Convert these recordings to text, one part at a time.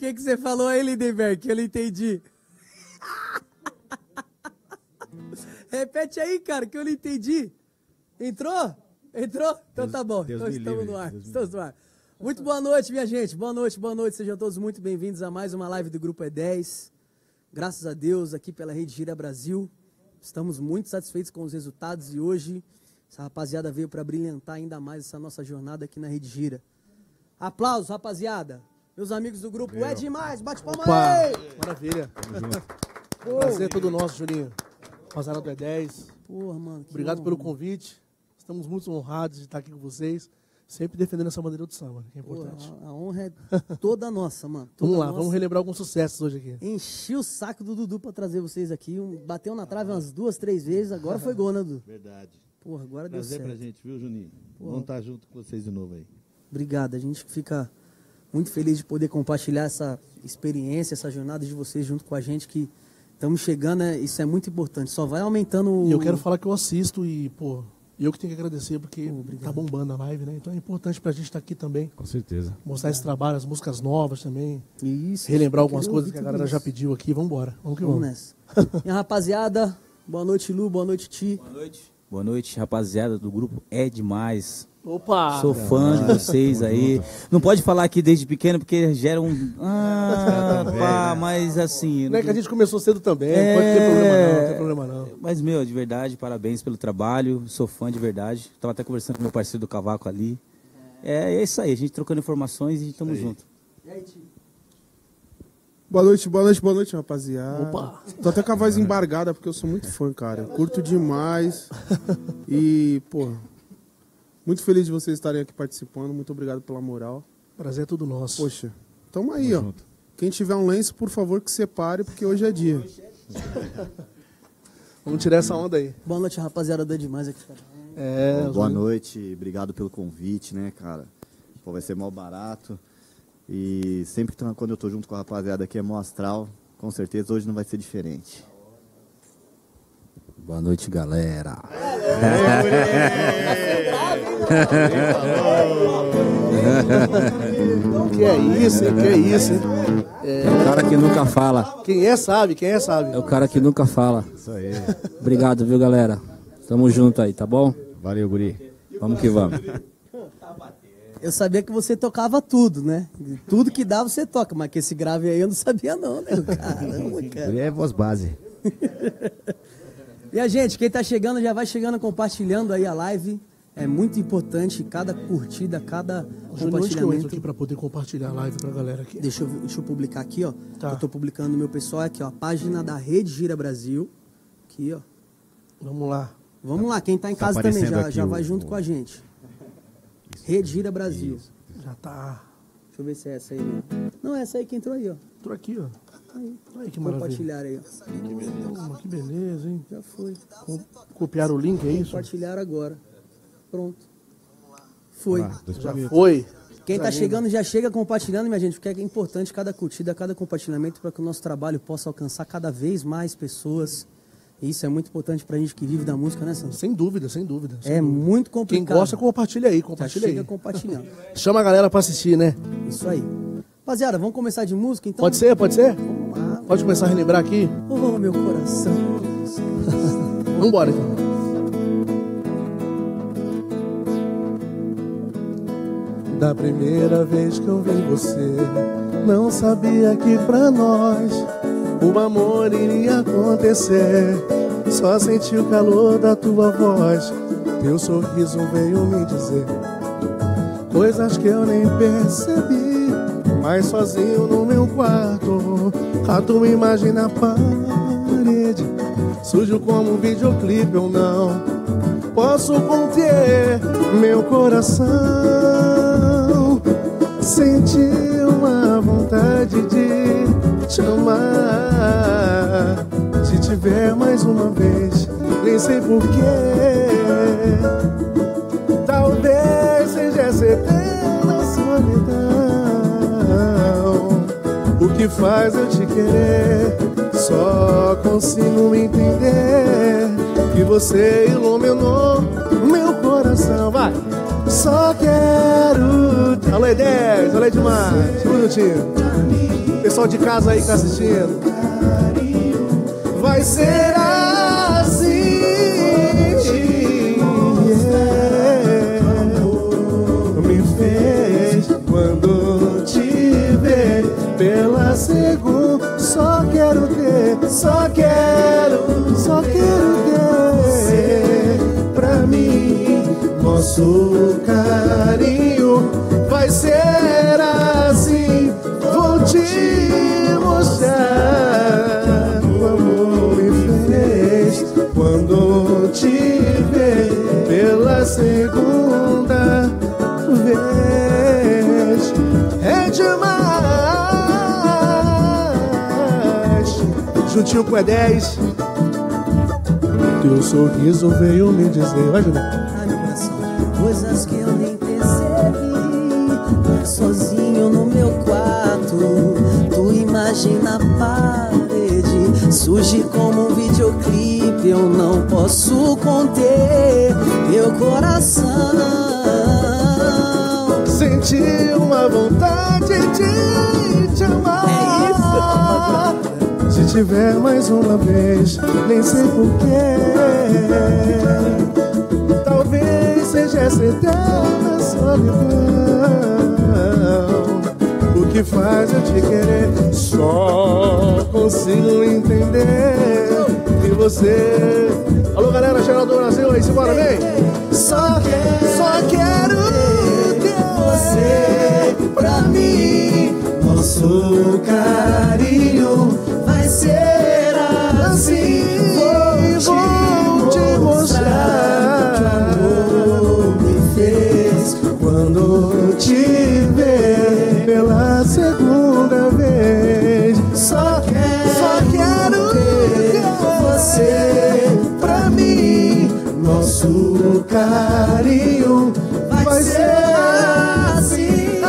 que você falou aí, Lindenberg, que eu não entendi? Repete aí, cara, que eu não entendi. Entrou? Entrou? Então tá bom. Então estamos no ar. Estamos no ar. Muito boa noite, minha gente. Boa noite, boa noite. Sejam todos muito bem-vindos a mais uma live do Grupo E10. Graças a Deus, aqui pela Rede Gira Brasil. Estamos muito satisfeitos com os resultados e hoje essa rapaziada veio para brilhantar ainda mais essa nossa jornada aqui na Rede Gira. Aplausos, rapaziada. Meus amigos do grupo, é demais. Bate palma aí. Maravilha. Prazer todo nosso, Julinho. Rapaziada do E10. Porra, mano. Obrigado pelo convite. Estamos muito honrados de estar aqui com vocês. Sempre defendendo essa bandeira do samba, que é importante. Porra, a honra é toda nossa, mano. Vamos lá, vamos relembrar alguns sucessos hoje aqui. Enchi o saco do Dudu pra trazer vocês aqui. Bateu na trave umas 2, 3 vezes, agora foi gol, né, Dudu? Verdade. Porra, agora deu certo. Prazer pra gente, viu, Juninho? Porra. Vamos estar junto com vocês de novo aí. Obrigado, a gente fica muito feliz de poder compartilhar essa experiência, essa jornada de vocês junto com a gente, que estamos chegando, isso é muito importante. Só vai aumentando E eu quero falar que eu assisto e, pô, eu que tenho que agradecer, porque tá bombando a live, né? Então é importante pra gente estar aqui também. Com certeza. Mostrar esse trabalho, as músicas novas também. Isso. Relembrar algumas coisas que a galera já pediu aqui. Vamos embora. Vamos que Vamos vamos. nessa. Minha rapaziada, boa noite, Lu, boa noite, Ti. Boa noite. Boa noite, rapaziada do grupo É Demais. Opa! Sou fã de vocês aí. Não pode falar aqui desde pequeno porque gera um... mas assim... Não é que a gente começou cedo também, não pode ter problema não, não tem problema não. Mas, meu, de verdade, parabéns pelo trabalho. Sou fã de verdade. Tava até conversando com meu parceiro do Cavaco ali. É isso aí, a gente trocando informações e estamos juntos. E aí, Ti? Boa noite, rapaziada. Opa! Tô até com a voz embargada porque eu sou muito fã, cara. Eu curto demais. E, pô, muito feliz de vocês estarem aqui participando. Muito obrigado pela moral. Prazer é tudo nosso. Poxa, tamo aí, ó. Quem tiver um lenço, por favor, que separe, porque hoje é dia. Vamos tirar essa onda aí. Boa noite, rapaziada do É Demais aqui. Boa noite, obrigado pelo convite, né, cara? Pô, vai ser mó barato. E sempre que quando eu tô junto com a rapaziada aqui é mó astral. Com certeza hoje não vai ser diferente. Boa noite, galera. Que é isso, hein? Que é isso, hein? É o cara que nunca fala. Quem é sabe, quem é sabe. É o cara que nunca fala. Isso aí. Obrigado, viu, galera? Tamo junto aí, tá bom? Valeu, guri. Vamos que vamos. Eu sabia que você tocava tudo, né? Tudo que dá você toca, mas que esse grave aí eu não sabia não, né? Caramba, cara. Guri é voz base. E a gente, quem tá chegando já vai chegando compartilhando aí a live. É muito importante cada curtida, cada Onde que eu entro compartilhamento. aqui pra poder compartilhar a live pra galera aqui? Deixa eu publicar aqui, ó. Tá. Eu tô publicando no meu pessoal aqui, ó. A página da Rede Gira Brasil. Aqui, ó. Vamos lá. Vamos lá, quem tá em casa também já vai junto com a gente. Rede Gira Brasil. Já tá. Deixa eu ver se é essa aí mesmo. Não, é essa aí que entrou aí, ó. Entrou aqui, ó. Aí. Aí que maravilha. Compartilhar aí, ó. Que beleza, hein? Já foi. Copiaram o link, é isso? Compartilhar agora. Pronto. Foi. Já foi. Quem tá chegando já chega compartilhando, minha gente, porque é importante cada curtida, cada compartilhamento para que o nosso trabalho possa alcançar cada vez mais pessoas. E isso é muito importante pra gente que vive da música, né, Sandro? Sem dúvida, sem dúvida. É muito Quem complicado. gosta, compartilha aí, Já compartilha chega aí. compartilhando. Chama a galera pra assistir, né? Isso aí. Rapaziada, vamos começar de música, então? Pode ser, pode ser? Vamos lá. Pode começar a relembrar aqui? Oh, meu coração. Vamos embora, então. Da primeira vez que eu vi você, não sabia que pra nós o amor iria acontecer. Só senti o calor da tua voz, teu sorriso veio me dizer coisas que eu nem percebi. Mas sozinho no meu quarto, a tua imagem na parede, sujo como um videoclipe, eu não posso conter meu coração. Senti uma vontade de te amar, de te ver mais uma vez, nem sei porquê. Talvez seja essa eterna solidão o que faz eu te querer. Só consigo entender que você iluminou meu coração. Vai! Só quero... Alô, 10, alô, demais. Um minutinho. pessoal de casa aí que tá assistindo. Vai ser assim. Me fez quando te ver pela segunda. Só quero ter você pra mim. Nosso carinho vai ser assim. Vou te mostrar o amor me fez quando te ver pela segunda vez. É demais. Juntinho com E10. Teu sorriso veio me dizer. Vai, Juninho. Ai, meu coração, coisas que eu nem percebi. Sozinho no meu quarto, tua imagem na parede surge como um videoclipe. Eu não posso conter meu coração. Senti uma vontade de te amar. É isso. Se tiver mais uma vez, nem sei porquê. Talvez seja essa eterna solidão o que faz eu te querer. Só consigo entender que você... Alô, galera geral do Brasil aí, simbora, vem! Só quero ter você pra mim. Nosso carinho vai ser assim. Vou te mostrar que o amor me fez quando te ver pela segunda vez. Só quero ter você pra mim. Nosso carinho vai ser assim.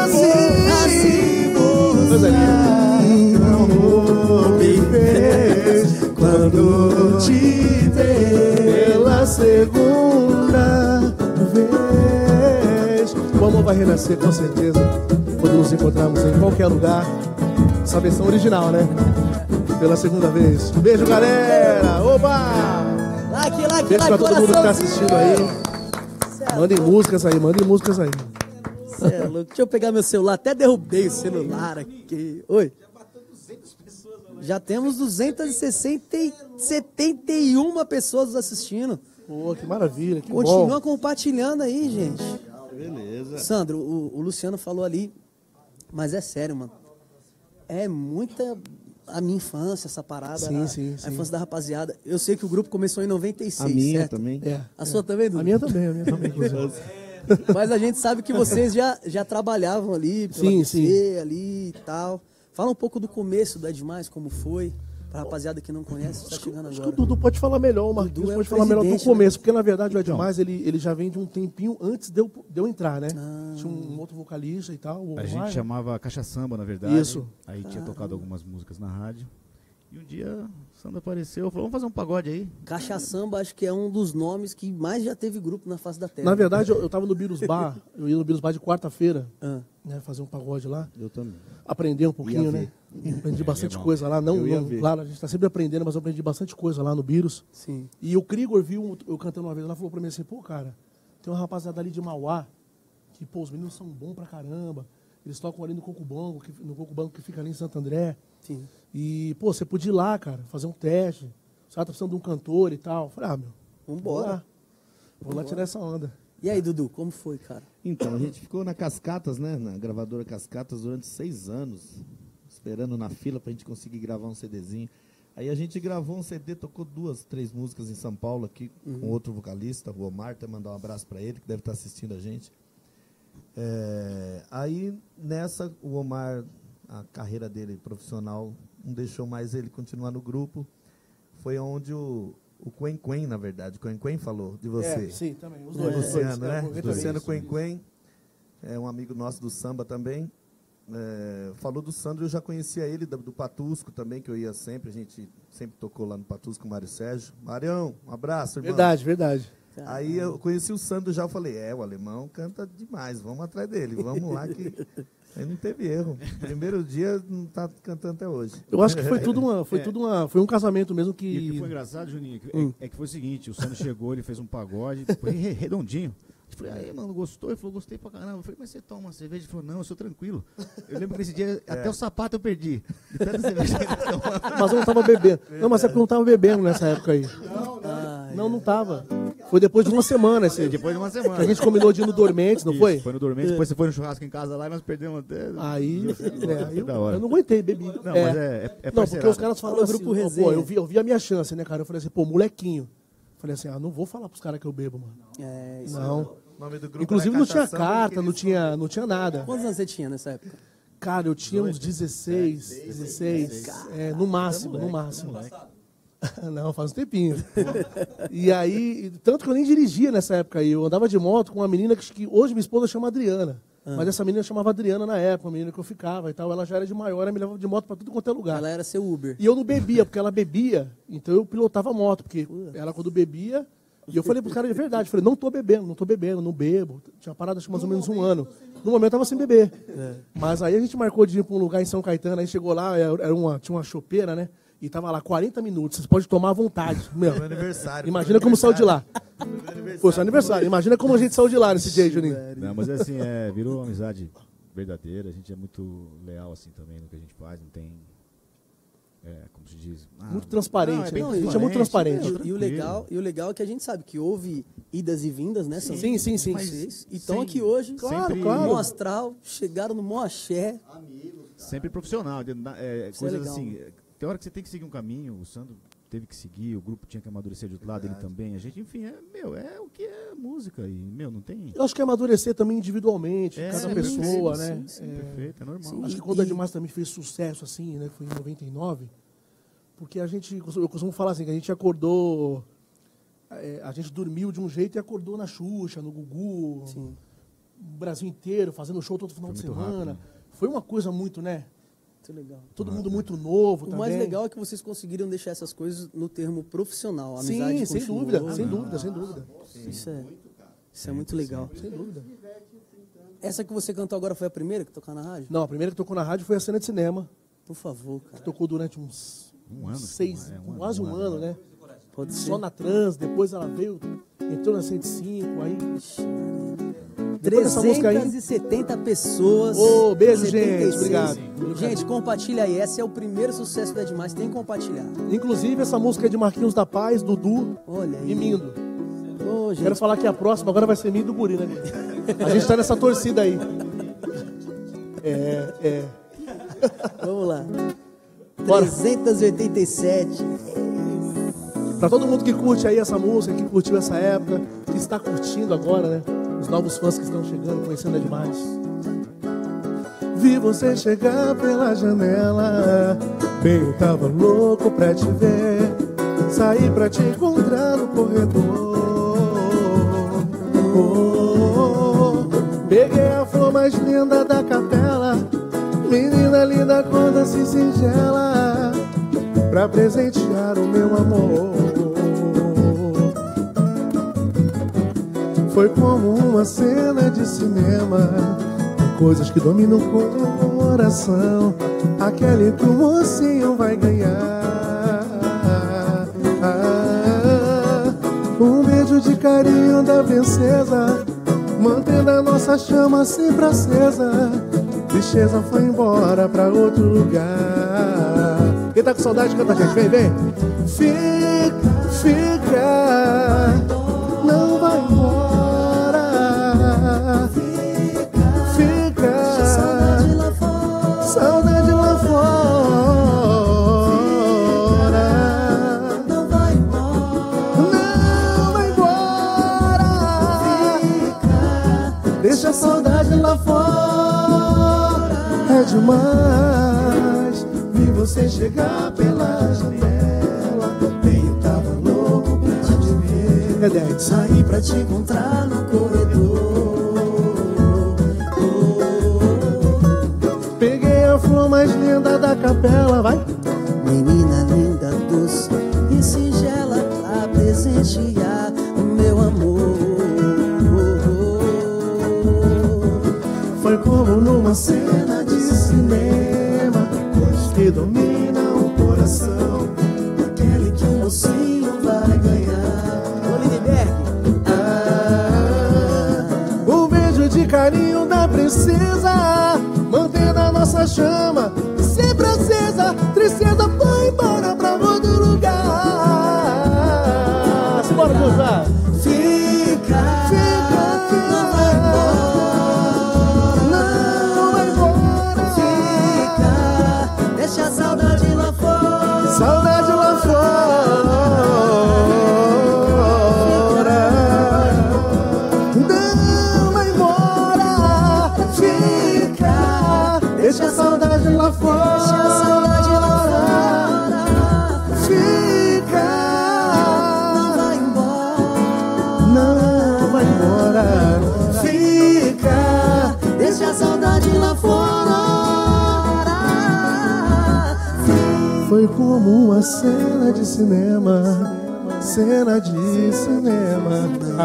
Amor me fez quando te ver pela segunda vez. O amor vai renascer com certeza quando nos encontrarmos em qualquer lugar. Essa versão original, né? Pela segunda vez. Beijo, galera! Oba! Beijo pra todo mundo que tá assistindo aí. Mandem músicas aí, Cê é louco. Deixa eu pegar meu celular. Até derrubei o celular aqui. Oi. Já temos 271 pessoas assistindo. Pô, que maravilha, que Continua bom. compartilhando aí, gente. Beleza. Sandro, o Luciano falou ali, mas é sério, mano. É muita a minha infância, essa parada. Sim. A infância da rapaziada. Eu sei que o grupo começou em 96, A minha certo? também. É. A sua também, Dudu? A minha também, inclusive. Mas a gente sabe que vocês já trabalhavam ali, pela PC, ali e tal. Fala um pouco do começo da Demais, como foi, pra rapaziada que não conhece, tá chegando Acho que agora. o Dudu pode falar melhor, o Marquinhos Dudu é pode o falar melhor do presidente, começo, né? porque na verdade o É Demais, ele já vem de um tempinho antes de eu entrar, né? Tinha um outro vocalista e tal. A gente chamava Caixa Samba, na verdade. Isso. Aí tinha tocado algumas músicas na rádio. E um dia o Sandro apareceu, falou, vamos fazer um pagode aí. Caixa Samba, acho que é um dos nomes que mais já teve grupo na face da terra. Na verdade, eu tava no Birus Bar, eu ia no Birus Bar de quarta-feira, Ah. né, fazer um pagode lá. Eu também. Aprender um pouquinho, Ia né? Aprendi bastante bom. coisa lá. Eu ia ver. Claro, a gente tá sempre aprendendo, mas eu aprendi bastante coisa lá no Birus. Sim. E o Krigor viu eu cantando uma vez, ela falou pra mim assim, pô, cara, tem uma rapaziada ali de Mauá, que, pô, os meninos são bons pra caramba. Eles tocam ali no Cocubango, que fica ali em Santo André. Sim. E, pô, você podia ir lá, cara, fazer um teste. Você tá precisando de um cantor e tal. Eu falei, meu, Vambora. vou lá tirar essa onda. E aí, Dudu, como foi, cara? Então, a gente ficou na Cascatas, né? Na gravadora Cascatas durante 6 anos, esperando na fila pra gente conseguir gravar um CDzinho. Aí a gente gravou um CD, tocou 2, 3 músicas em São Paulo aqui, com outro vocalista, o Omar, até mandar um abraço pra ele, que deve estar assistindo a gente. Aí, nessa, o Omar, a carreira dele profissional, não deixou mais ele continuar no grupo. Foi onde o Quen, na verdade, o Quen falou de você. Sim, também. Os O dois. Luciano, né? Os dois. Luciano Quen, é um amigo nosso do samba também. Falou do Sandro, eu já conhecia ele, do Patusco também, que eu ia sempre. A gente sempre tocou lá no Patusco com o Mário Sérgio. Marião, um abraço, irmão. Verdade. Aí eu conheci o Sandro já, eu falei, o alemão canta demais, vamos atrás dele, vamos lá que Aí não teve erro. Primeiro dia não tá cantando até hoje. Eu acho que foi um casamento mesmo E o que foi engraçado, Juninho, é que foi o seguinte, o Sandro chegou, ele fez um pagode, foi redondinho. Eu falei, aí, mano, gostou? Ele falou, gostei pra caramba. Eu falei, mas você toma uma cerveja? Ele falou, não, eu sou tranquilo. Eu lembro que nesse dia, até o sapato eu perdi. De tanta cerveja que ele tomava. Mas eu não tava bebendo. Não, mas é porque eu não tava bebendo nessa época aí. Não tava. Foi depois de uma semana. Depois de uma semana. Que a gente combinou de ir no Dormentes, não foi? Foi no Dormentes, depois você foi no churrasco em casa lá e nós perdemos até... Aí, da hora. eu não aguentei, bebi. Não, mas não, porque os caras falaram assim, grupo resenha. eu vi a minha chance, né, cara? Eu falei assim, pô, molequinho. Falei assim, não vou falar pros caras que eu bebo, mano. Isso não. O nome do grupo Inclusive era não tinha Cachação, carta, não tinha nada. Quantos anos você tinha nessa época? Cara, eu tinha uns 16, no máximo. Não, faz um tempinho. E aí, tanto que eu nem dirigia nessa época aí. Eu andava de moto com uma menina que hoje minha esposa chama Adriana. Mas essa menina chamava Adriana na época, uma menina que eu ficava e tal. Ela já era de maior, ela me levava de moto pra tudo quanto é lugar. Ela era seu Uber. E eu não bebia, porque ela bebia, então eu pilotava a moto, porque ela quando bebia... E eu falei pros caras de verdade, falei, não tô bebendo, não bebo. Tinha parado acho que mais ou menos um ano. No momento eu tava sem beber. Mas aí a gente marcou de ir pra um lugar em São Caetano, aí chegou lá, tinha uma chopeira, né? E tava lá 40 minutos, você pode tomar à vontade. Meu, aniversário. Imagina como saiu de lá. Foi seu aniversário. Imagina como a gente saiu de lá nesse dia, Juninho. Não, mas assim, virou uma amizade verdadeira, a gente é muito leal assim também no que a gente faz, não tem... como se diz... muito transparente. A gente é muito transparente. E o legal é que a gente sabe que houve idas e vindas, né? Sim. E estão aqui hoje, claro. no Astral, chegaram no Moaxé. Sempre profissional. Coisas legal. assim, tem hora que você tem que seguir um caminho, o Sandro teve que seguir, o grupo tinha que amadurecer de outro lado, ele também. A gente, enfim, é o que é música e, não tem... Eu acho que é amadurecer também individualmente, cada pessoa, né? Sim, perfeito, é normal. Acho que quando a Demais também fez sucesso, assim, né? Foi em 99, porque eu costumo falar assim, que a gente acordou, a gente dormiu de um jeito e acordou na Xuxa, no Gugu, o Brasil inteiro, fazendo show todo final de semana. Rápido, né? Foi uma coisa muito, né? Muito legal. Todo mundo muito novo também. O mais legal é que vocês conseguiram deixar essas coisas no termo profissional. A amizade Sim, sem continuou, dúvida, né? sem dúvida. Isso é muito legal. Sem dúvida. Essa que você cantou agora foi a primeira que tocou na rádio? Não, a primeira que tocou na rádio foi a Cena de Cinema, Por favor, cara. que tocou durante uns quase um ano, né? Pode ser. Só na Trans, depois ela veio, entrou na 105, aí... Depois dessa música aí... 370 pessoas. Ô, beijo, 76. gente. Obrigado. Gente, compartilha aí. Esse é o primeiro sucesso da Demais. Tem que compartilhar. Inclusive, essa música é de Marquinhos da Paz, Dudu Olha aí. e Mindo. Ô, gente. Quero falar que a próxima agora vai ser Mindo e do Guri, né? A gente tá nessa torcida aí. Vamos lá. Bora. 387. Pra todo mundo que curte aí essa música, que curtiu essa época, que está curtindo agora, né? Os novos fãs que estão chegando, conhecendo a Demais. Vi você chegar pela janela, bem, eu tava louco pra te ver. Saí pra te encontrar no corredor. Peguei a flor mais linda da capela, menina linda com doce singela, pra presentear o meu amor. Foi como uma cena de cinema, coisas que dominam o coração, aquele que o mocinho vai ganhar. Um beijo de carinho da princesa, mantendo a nossa chama sempre acesa. Tristeza foi embora pra outro lugar. Quem tá com saudade, canta, gente. Vem, vem. Fica, não vai embora. Fica, saudade lá fora. Não vai embora. Não vai embora. Deixa a saudade lá fora. É demais. Vi você chegar pela janela, bem, eu tava louco pra te ver. Saí pra te encontrar no corredor. Peguei a flor mais linda da capela, vai. Menina linda, doce e singela, pra presentear o meu amor. Foi como numa cena princesa, mantendo a nossa chama sempre acesa. Tristeza foi embora pra outro lugar. Bora cantar. Fica, não vai embora. Fica, deixa a saudade lá fora. Saudade lá fora. Não vai embora. Fica, deixa a saudade lá fora. Deixa a saudade lá fora. Fica, não vai embora. fica. Deixa a saudade lá fora. Foi como uma cena de cinema, cena de cinema.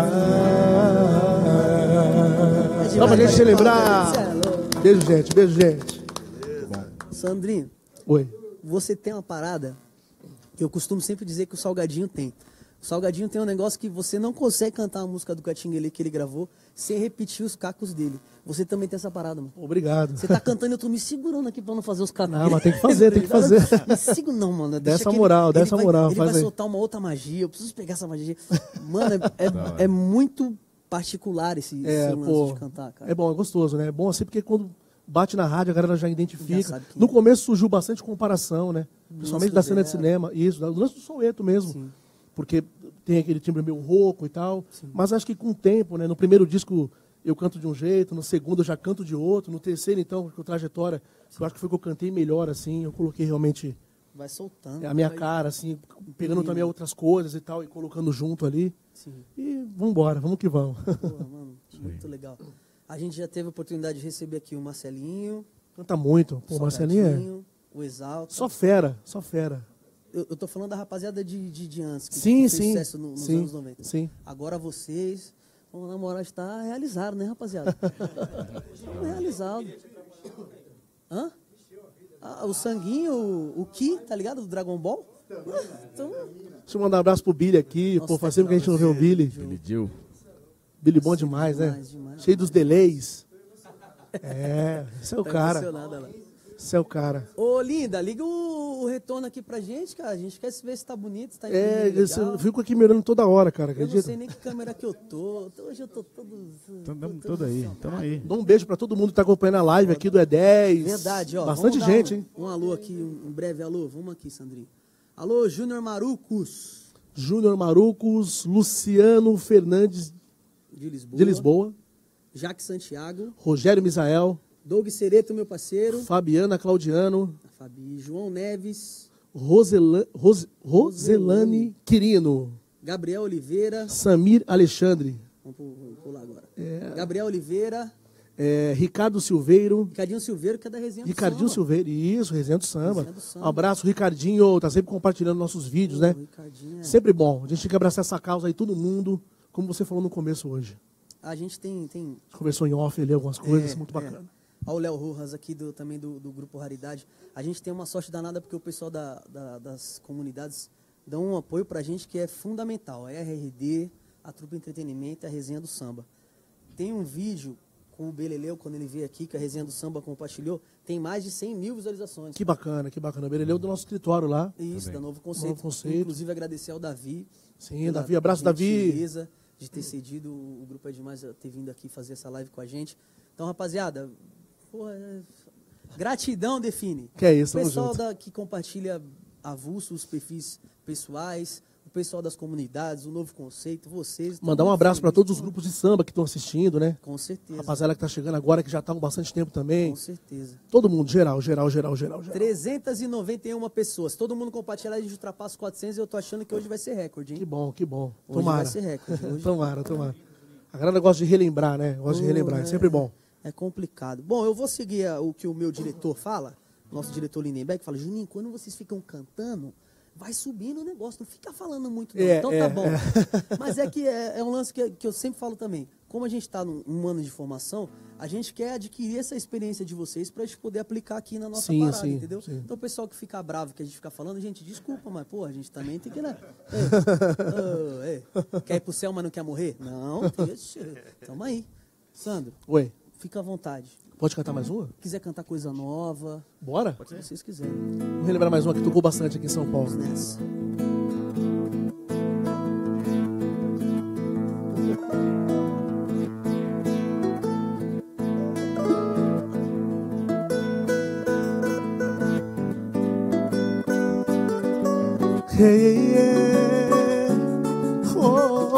Só pra gente relembrar. Beijo, gente, beijo, gente. Sandrinho, Oi. você tem uma parada que eu costumo sempre dizer que o Salgadinho tem. O Salgadinho tem um negócio que você não consegue cantar a música do Catinguele que ele gravou sem repetir os cacos dele. Você também tem essa parada, mano. Obrigado. Você tá cantando e eu tô me segurando aqui pra não fazer os cacos. Não, mas tem que fazer, tem que fazer. Me segura não, mano. Deixa Dessa que moral, ele dessa vai, moral, Ele faz vai aí. soltar uma outra magia, eu preciso pegar essa magia. Mano, é muito particular esse lance pô, de cantar, cara. é bom, é gostoso, né? É bom assim porque quando bate na rádio a galera já identifica. Já sabe que- No começo surgiu bastante comparação, né? Principalmente lance da do cena de Zé. cinema. Isso, do lance do Soweto mesmo. Sim. Porque tem aquele timbre meio rouco e tal. Mas acho que com o tempo, né? No primeiro disco eu canto de um jeito, no segundo eu já canto de outro, no terceiro, então, com a trajetória, eu acho que foi que eu cantei melhor, assim. Eu coloquei realmente Vai soltando. a minha vai- cara, assim, pegando também outras coisas e tal, e colocando junto ali. Sim. E vambora, vamos que vamos. Porra, mano, muito legal. A gente já teve a oportunidade de receber aqui o Marcelinho, Canta muito. Pô, o Marcelinho é Salgadinho, o Exalta. só fera, só fera. Eu tô falando da rapaziada de antes, que Sim, fez sim. sucesso nos sim, anos 90. sim. Agora vocês, vamos namorar, está realizado, né, rapaziada? Realizado. Hã? Ah, o Sanguinho, o Ki, tá ligado? Do Dragon Ball? Então, Deixa eu mandar um abraço pro Billy aqui. Nossa, Pô, faz tempo que a gente não vê o Billy. Billy Jill. Billy bom demais, né? demais. Cheio dos delays. É, esse é o tá cara. emocionada lá. Esse é o cara. Ô, linda, liga o retorno aqui pra gente, cara. A gente quer ver se tá bonito, se tá É, legal. eu fico aqui me olhando toda hora, cara, Eu não acredita? sei nem que câmera que eu tô. Hoje eu tô todo... Tamo todo aí, tamo aí. Dá um beijo pra todo mundo que tá acompanhando a live aqui do E10. Verdade, ó. Bastante vamos dar gente, hein? Um alô aqui, um breve alô. Vamos aqui, Sandrinho. Alô, Júnior Marucos, Júnior Marucos, Luciano Fernandes de de Lisboa, Jaque Santiago, Rogério Misael, Doug Cereto, meu parceiro. Fabiana Claudiano, Fabi, João Neves, Roselane Quirino, Gabriel Oliveira. Samir Alexandre, Vamos pular agora. Gabriel Oliveira, Ricardo Silveiro, Ricardinho Silveiro, que é da resenha do Ricardinho Samba. Silveiro, isso, Resenha do Samba. Resenha do Samba. Um abraço, Ricardinho, tá sempre compartilhando nossos vídeos, né? O Ricardinho, Sempre bom. A gente tem que abraçar essa causa aí, todo mundo, como você falou no começo hoje. A gente tem A gente conversou em off ali algumas coisas, muito bacana. Olha o Léo Rojas aqui também do Grupo Raridade. A gente tem uma sorte danada porque o pessoal das comunidades dão um apoio pra gente que é fundamental. A RRD, a Trupe Entretenimento e a Resenha do Samba. Tem um vídeo com o Beleleu, quando ele veio aqui, que a Resenha do Samba compartilhou, tem mais de 100 mil visualizações. Que bacana, que bacana. Bereleu do nosso escritório lá. Isso, da Novo Conceito. Novo Conceito. Inclusive agradecer ao Davi. Sim, pela Davi, abraço, Davi. gentileza de ter cedido, o Grupo é demais ter vindo aqui fazer essa live com a gente. Então, rapaziada, gratidão define. Que é isso, O tamo pessoal junto. que compartilha avulsos, os perfis pessoais, o pessoal das comunidades, o Novo Conceito, vocês. Mandar um tamo abraço para feliz, todos os grupos de samba que estão assistindo, né? Com certeza. Rapaziada que tá chegando agora, que já tá há bastante tempo também. Com certeza. Todo mundo, geral. 391 pessoas. Todo mundo compartilhar, a gente ultrapassa os 400 e eu tô achando que hoje vai ser recorde, hein? Que bom, que bom. Hoje Tomara. vai ser recorde. Hoje Tomara. A galera gosta de relembrar, né? Gosta de relembrar, é sempre bom. É complicado. Bom, eu vou seguir o que o meu diretor fala, nosso diretor Lindenberg, fala, Juninho, quando vocês ficam cantando, vai subindo o negócio, não fica falando muito não. Então tá bom. Mas é que é um lance que eu sempre falo também. Como a gente está num ano de formação, a gente quer adquirir essa experiência de vocês para a gente poder aplicar aqui na nossa parada, entendeu? Sim. Então o pessoal que fica bravo, que a gente fica falando, gente, desculpa, mas pô, a gente também tem que, né? Quer ir pro céu, mas não quer morrer? Não, tamo aí. Sandro, Oi. fica à vontade. Pode cantar mais uma? Quiser cantar coisa nova. Bora? Pode ser. Se vocês quiserem. Vamos relembrar mais uma que tocou bastante aqui em São Paulo. Vamos nessa. Hey, yeah. Oh.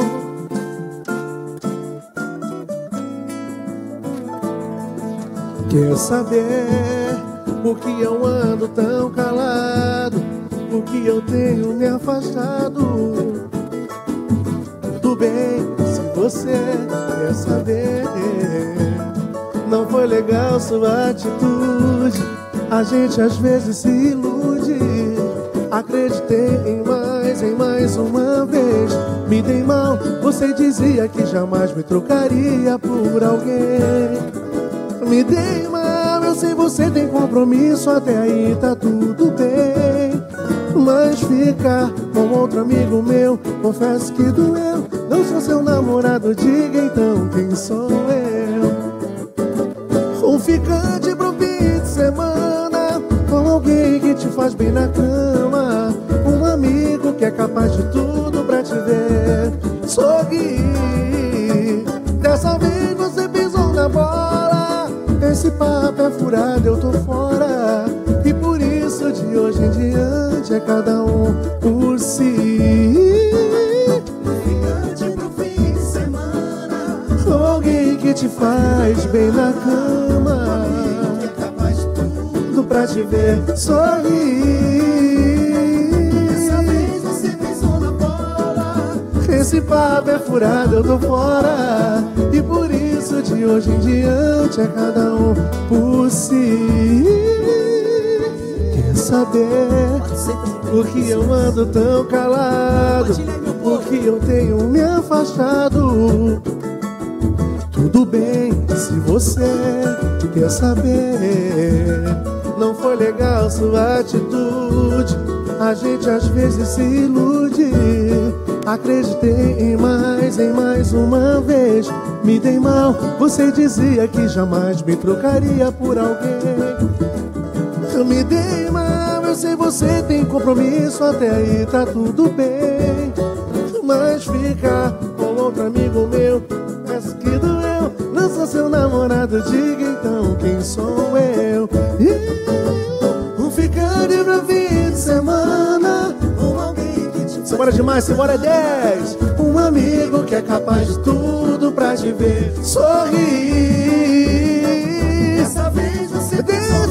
Quer saber por que eu ando tão calado? Por que eu tenho me afastado? Tudo bem, se você quer saber. Não foi legal sua atitude. A gente às vezes se ilude. Acreditei em mais uma vez. Me dei mal, você dizia que jamais me trocaria por alguém. Me dei mal, eu sei você tem compromisso, até aí tá tudo bem. Mas ficar com outro amigo meu, confesso que doeu. Não sou seu namorado, diga então quem sou eu. Um ficante pro fim de semana, com alguém que te faz bem na cama. Um amigo que é capaz de tudo pra te ver sorrir. Dessa vez você pisou na bola. Esse papo é furado, eu tô fora. E por isso de hoje em diante é cada um por si. Ficante pro fim de semana, com alguém que te faz bem na cama. Pra te ver sorrir. Dessa vez você pisou na bola. Esse papo é furado, eu tô fora. E por isso de hoje em diante é cada um por si. Quer saber por que eu ando tão calado? Por que eu tenho me afastado? Tudo bem, se você quer saber. Não foi legal sua atitude. A gente às vezes se ilude. Acreditei em mais uma vez. Me dei mal, você dizia que jamais me trocaria por alguém. Eu me dei mal, eu sei você tem compromisso, até aí tá tudo bem. Mas ficar com outro amigo meu, peço que doeu. Não sou seu namorado, diga então quem sou eu. Um ficante pra fim de semana, com alguém que te... Simbora demais, simbora 10. Um amigo que é capaz de tudo pra te ver sorrir. Dessa vez você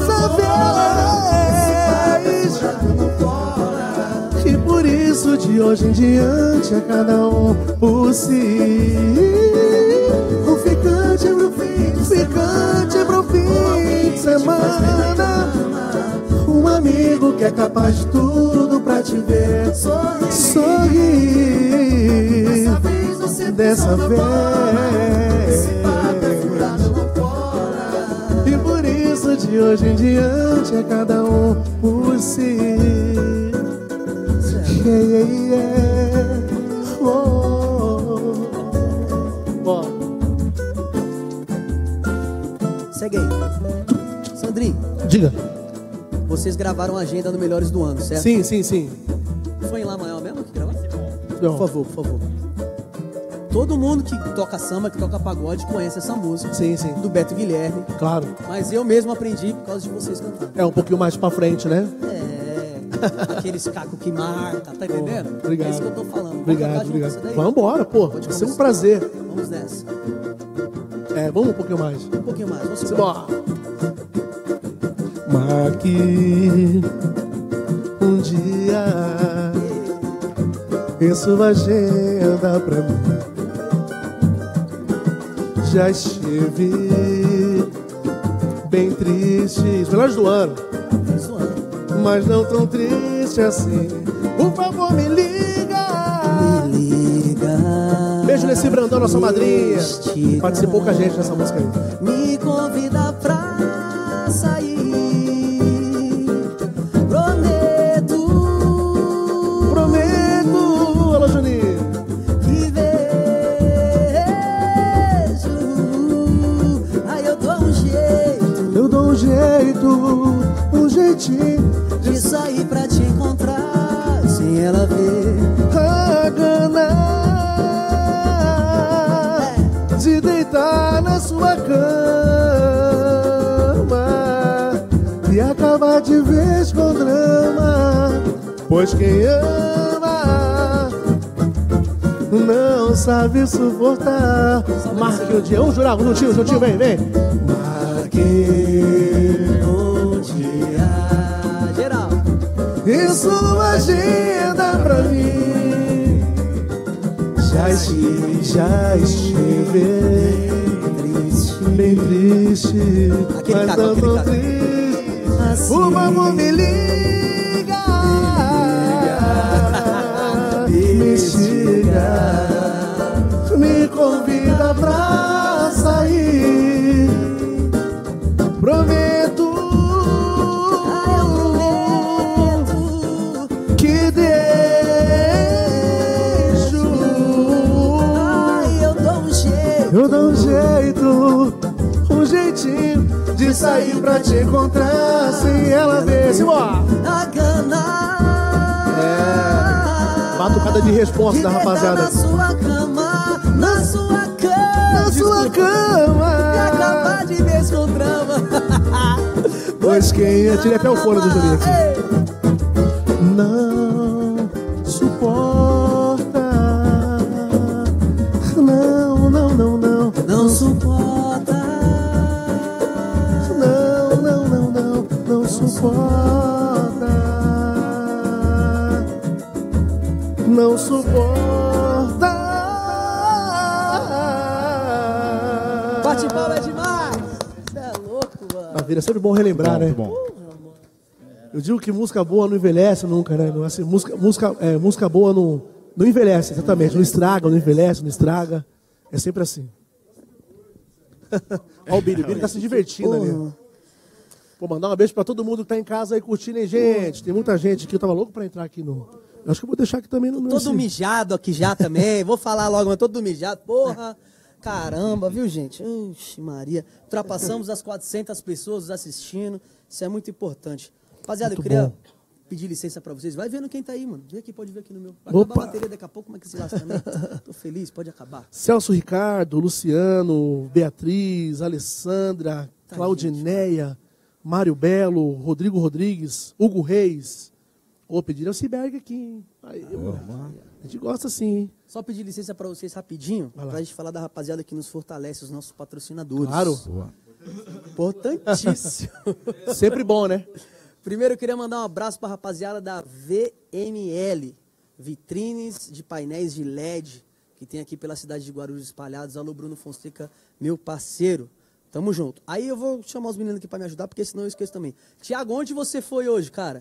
e por isso de hoje em diante é cada um por si. Um ficante pro fim de semana, um amigo que é capaz de tudo pra te ver sorrir. Dessa vez e por isso de hoje em diante é cada um por si. Yeah, yeah. Oh. Bom. Segue aí. Sandrinho. Diga. Vocês gravaram a agenda no Melhores do Ano, certo? Sim. Foi em Lá Maior mesmo que gravaram? Não. Por favor. Todo mundo que toca samba, que toca pagode, conhece essa música. Sim. Do Beto Guilherme. Claro. Mas eu mesmo aprendi por causa de vocês cantando. É um pouquinho mais pra frente, né? Aqueles cacos que marca, tá entendendo? Obrigado. É isso que eu tô falando. Obrigado. Vambora, pô. Vai ser um prazer. Vamos nessa. Vamos um pouquinho mais. Vamos embora. Marque um dia em sua agenda pra mim. Já estive bem triste, os melhores do ano, mas não tão triste assim. Por favor, me liga. Beijo nesse Brandão, nossa madrinha. Participou com a gente nessa música aí. Me convida pra sair. Prometo, alô Juninho, que vejo. Ai, eu tô sem ela ver. A gana de deitar na sua cama e acabar de vez com drama, pois quem ama não sabe suportar. Marque o dia, jurar, juntinho, vem. Marque o dia, Geral. em sua agenda pra mim. Já estive bem triste, mas não tão triste. Assim, O amor me liga, me instiga, me convida pra sair. Prometo que deixo. Eu dou um jeitinho de sair pra te encontrar sem ela ver. Simbora! a gana. Batucada de resposta da rapaziada. Na sua cama, na sua cama. Na sua cama. E acabar de vez com drama. Pois quem eu tirei até o fone do Julinho aqui. Não suporta. Não suporta. Não suporta. Não suporta. Bate palma é demais. Você é louco, mano. A vida é sempre bom relembrar, né? Bom. Eu digo que música boa não envelhece nunca, né? Não, assim, música boa não envelhece, exatamente. Não estraga, não envelhece, não estraga. É sempre assim. Ó, o Billy tá se divertindo ali. Pô, mandar um beijo pra todo mundo que tá em casa aí curtindo, hein, gente? Tem muita gente aqui, eu tava louco pra entrar aqui no... Eu acho que eu vou deixar aqui também no meu... Todo mijado aqui já também. Vou falar logo, mas todo mijado. Porra, caramba, viu, gente? Ixi, Maria. Ultrapassamos as 400 pessoas assistindo. Isso é muito importante. Rapaziada, Muito eu queria bom. pedir licença pra vocês. Vai vendo quem tá aí, mano. Vem aqui, pode ver aqui no meu. Vai acabar a bateria daqui a pouco, como é que se lasca também? Tô feliz, pode acabar. Celso Ricardo, Luciano, Beatriz, Alessandra, Tá, Claudineia, Mário Belo, Rodrigo Rodrigues, Hugo Reis. Ô, pediram o Ciberg aqui, hein? Aí, a gente gosta sim, hein? Só pedir licença pra vocês rapidinho, Vai lá. pra gente falar da rapaziada que nos fortalece, os nossos patrocinadores. Claro. Importantíssimo. Sempre bom, né? Primeiro eu queria mandar um abraço para a rapaziada da VML, vitrines de painéis de LED, que tem aqui pela cidade de Guarulhos espalhados. Alô, Bruno Fonseca, meu parceiro. Tamo junto. Aí eu vou chamar os meninos aqui para me ajudar, porque senão eu esqueço também. Tiago, onde você foi hoje, cara?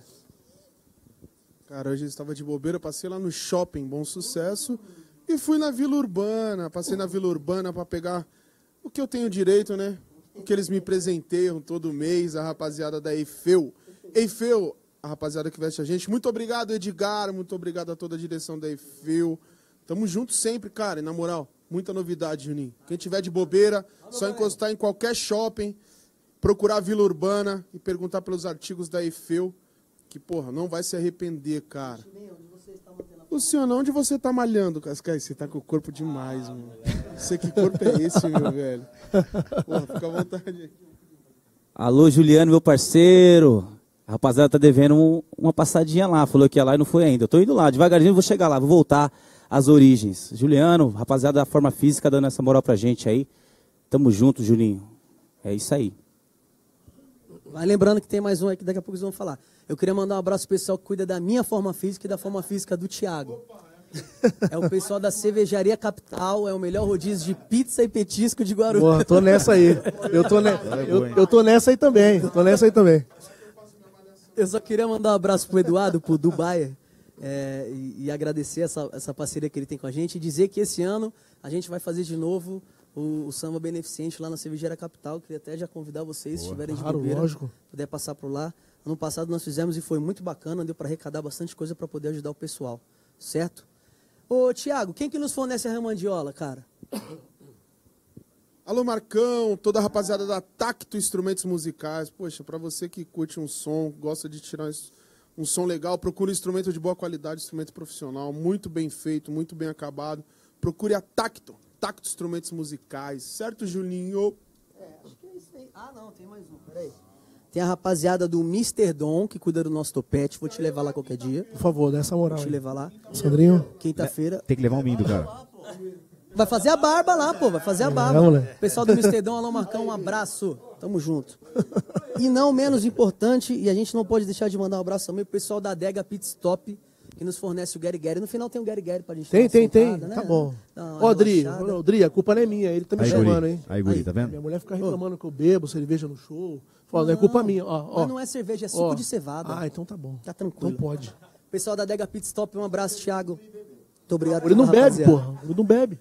Cara, hoje eu estava de bobeira, passei lá no shopping Bom Sucesso e fui na Vila Urbana. Passei na Vila Urbana para pegar o que eu tenho direito, né? O que eles me presenteiam todo mês, a rapaziada da Eiffel. Eiffel, a rapaziada que veste a gente. Muito obrigado, Edgar. Muito obrigado a toda a direção da Eiffel. Tamo junto sempre, cara. E na moral, muita novidade, Juninho. Quem tiver de bobeira, só encostar em qualquer shopping, procurar a Vila Urbana e perguntar pelos artigos da Eiffel, que, porra, não vai se arrepender, cara. Luciano, onde você tá malhando, Cascai? Você tá com o corpo demais, mano. Não sei que corpo é esse, meu velho. Porra, fica à vontade. Alô, Juliano, meu parceiro. A rapaziada tá devendo uma passadinha lá. Falou que ia lá e não foi ainda. Eu tô indo lá, devagarinho eu vou chegar lá, vou voltar às origens. Juliano, rapaziada da Forma Física dando essa moral pra gente aí. Tamo junto, Julinho. É isso aí. Vai lembrando que tem mais um aí que daqui a pouco eles vão falar. Eu queria mandar um abraço pro pessoal que cuida da minha forma física e da forma física do Thiago. É o pessoal da Cervejaria Capital, é o melhor rodízio de pizza e petisco de Guarulhos. Boa, tô nessa aí. Eu tô nessa aí também. Eu só queria mandar um abraço pro Eduardo, pro Dubai, e agradecer essa parceria que ele tem com a gente e dizer que esse ano a gente vai fazer de novo o samba beneficente lá na Cervejaria Capital. Queria até já convidar vocês, se estiverem de bobeira, lógico. puder passar por lá. Ano passado nós fizemos e foi muito bacana, deu para arrecadar bastante coisa para poder ajudar o pessoal, certo? Ô, Thiago, quem que nos fornece a remandiola, cara? Alô, Marcão, toda a rapaziada da Tacto Instrumentos Musicais. Poxa, pra você que curte um som, gosta de tirar um som legal, procure instrumento de boa qualidade, instrumento profissional, muito bem feito, muito bem acabado. Procure a Tacto Instrumentos Musicais, certo, Julinho? Acho que é isso aí. Ah, não, tem mais um, peraí. Tem a rapaziada do Mr. Dom, que cuida do nosso topete. Vou te levar lá qualquer dia. Por favor, dá essa moral. Vou te levar lá. Sandrinho. Quinta-feira. Tem que levar um mindo, cara. Vai fazer a barba lá, pô. Vai fazer a barba. Pessoal do Mr. Dom, alô Marcão, um abraço. Tamo junto. E não menos importante, e a gente não pode deixar de mandar um abraço também pro pessoal da Adega Pit Stop, que nos fornece o Gary Gary. No final tem o Gary Gary pra gente Tem. sentada, né? Tá bom. Ó, Dri, a culpa não é minha. Ele tá me Aí, chamando, guri. hein? Aí, guri, tá vendo? Minha mulher fica reclamando que eu bebo cerveja no show. Fala, não é culpa minha. Ó, Mas não é cerveja, é suco de cevada. Ah, então tá bom. Tá tranquilo. Então pode. Pessoal da Adega Pit Stop, um abraço, Thiago. Muito obrigado. Ele não bebe, rapaziada. porra. Ele não bebe.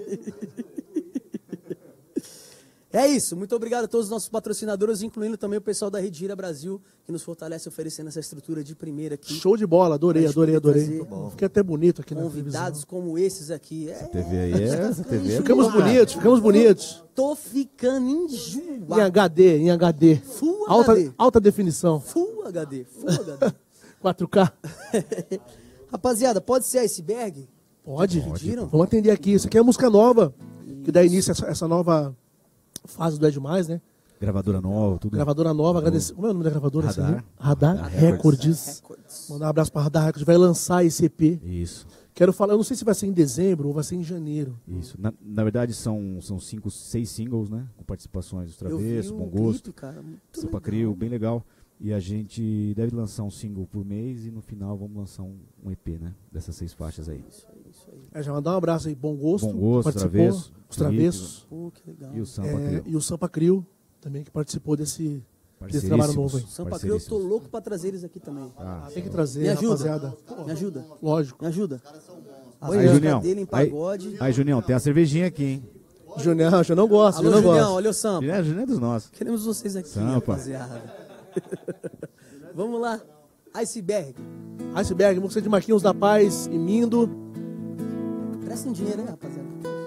É isso. Muito obrigado a todos os nossos patrocinadores, incluindo também o pessoal da Redira Brasil, que nos fortalece oferecendo essa estrutura de primeira aqui. Show de bola. Adorei. Trazer Fiquei até bonito aqui na convidados como esses aqui. Essa TV aí essa TV é Ficamos boa. ficamos bonitos. Tô ficando Em enjoado. HD, em HD. Full Alta, HD. alta definição. Full HD. Full HD. 4K. Rapaziada, pode ser iceberg? Pode. Pediram? Vamos atender aqui. Isso aqui é música nova. Que dá início a essa nova fase do É Demais, né? Gravadora nova, tudo. Gravadora nova. Agradecer. Como é o nome da gravadora? Radar. Você viu? Radar Records. Records. Mandar um abraço pra Radar Records. Vai lançar esse EP. Isso, Quero falar, eu não sei se vai ser em dezembro ou vai ser em janeiro. isso. Na verdade, são 6 singles, né? Com participações dos Eu vi Travessos, o Bom Gosto, clipe, cara. Muito Sampa legal. Crio, bem legal. E a gente deve lançar um single por mês e no final vamos lançar um EP, né? Dessas 6 faixas aí. Já mandar um abraço aí. Bom Gosto. Bom Gosto, participou, Travessos, Os Travessos. Pô, que legal. E o Sampa Crio. E o Sampa Crio também, que participou desse trabalho novo aí. Sampa Crio, eu tô louco pra trazer eles aqui também. Tem que trazer, Me ajuda. rapaziada. Me ajuda. Lógico. Me ajuda. As Aí, músicas Junião. dele em pagode. Aí, Junião, tem a cervejinha aqui, hein? Junião, eu não gosto. Alô, eu não Julião, gosto. olha o Sampa. Junião é dos nossos. Queremos vocês aqui, Sampa. rapaziada. Vamos lá. Iceberg. Iceberg, música de Marquinhos da Paz e Mindo. Presta um dinheiro, hein, rapaziada.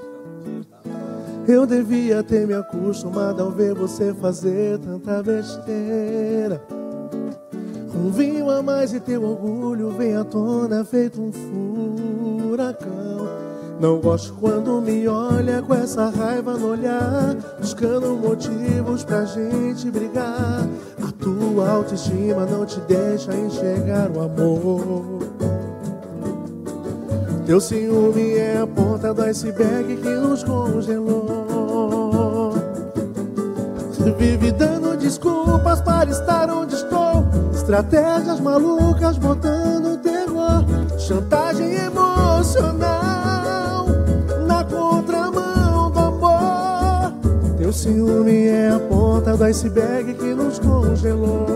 Eu devia ter me acostumado ao ver você fazer tanta besteira. Um vinho a mais e teu orgulho vem à tona feito um furacão. Não gosto quando me olha com essa raiva no olhar, buscando motivos pra gente brigar. A tua autoestima não te deixa enxergar o amor. Teu ciúme é a ponta do iceberg que nos congelou. Vive dando desculpas para estar onde estou, estratégias malucas botando terror, chantagem emocional na contramão do amor. Teu ciúme é a ponta do iceberg que nos congelou.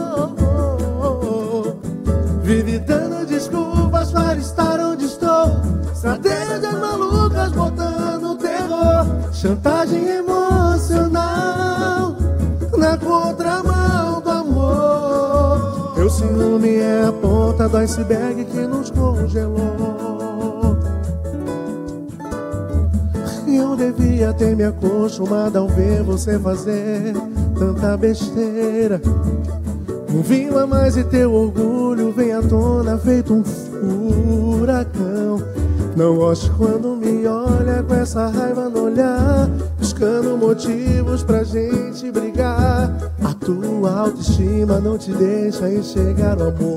Vive dando desculpas para estar onde estou, estratégias malucas botando terror, chantagem emocional na contramão do amor. Teu ciúme é a ponta do iceberg que nos congelou. Eu devia ter me acostumado ao ver você fazer tanta besteira. Um vinho a mais e teu orgulho vem à tona feito um furacão. Não gosto quando me olha com essa raiva no olhar, buscando motivos pra gente brigar. A tua autoestima não te deixa enxergar o amor.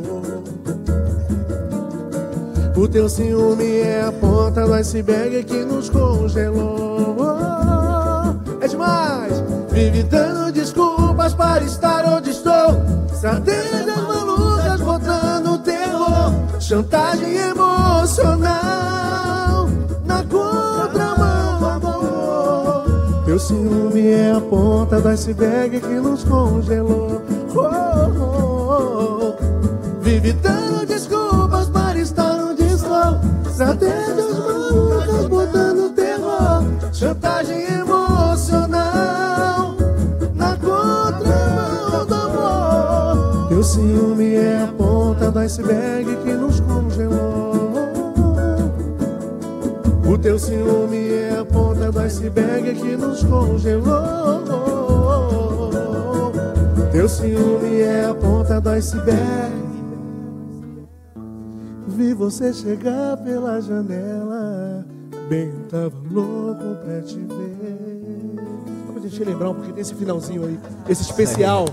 O teu ciúme é a ponta do iceberg que nos congelou. É demais! Vive dando desculpas para estar onde estou, estratégias malucas botando terror, chantagem emocional na contramão do amor. Teu ciúme é a ponta do iceberg que nos congelou. Vive dando desculpas para estar onde estou, estratégias malucas botando terror, chantagem emocional na contramão do amor. Teu ciúme é a ponta do iceberg que nos congelou. O teu ciúme é a ponta do iceberg que nos congelou. Teu ciúme é a ponta do iceberg Vi você chegar pela janela, bem eu tava louco pra te ver. Só pra gente lembrar um pouquinho desse finalzinho aí, esse especial.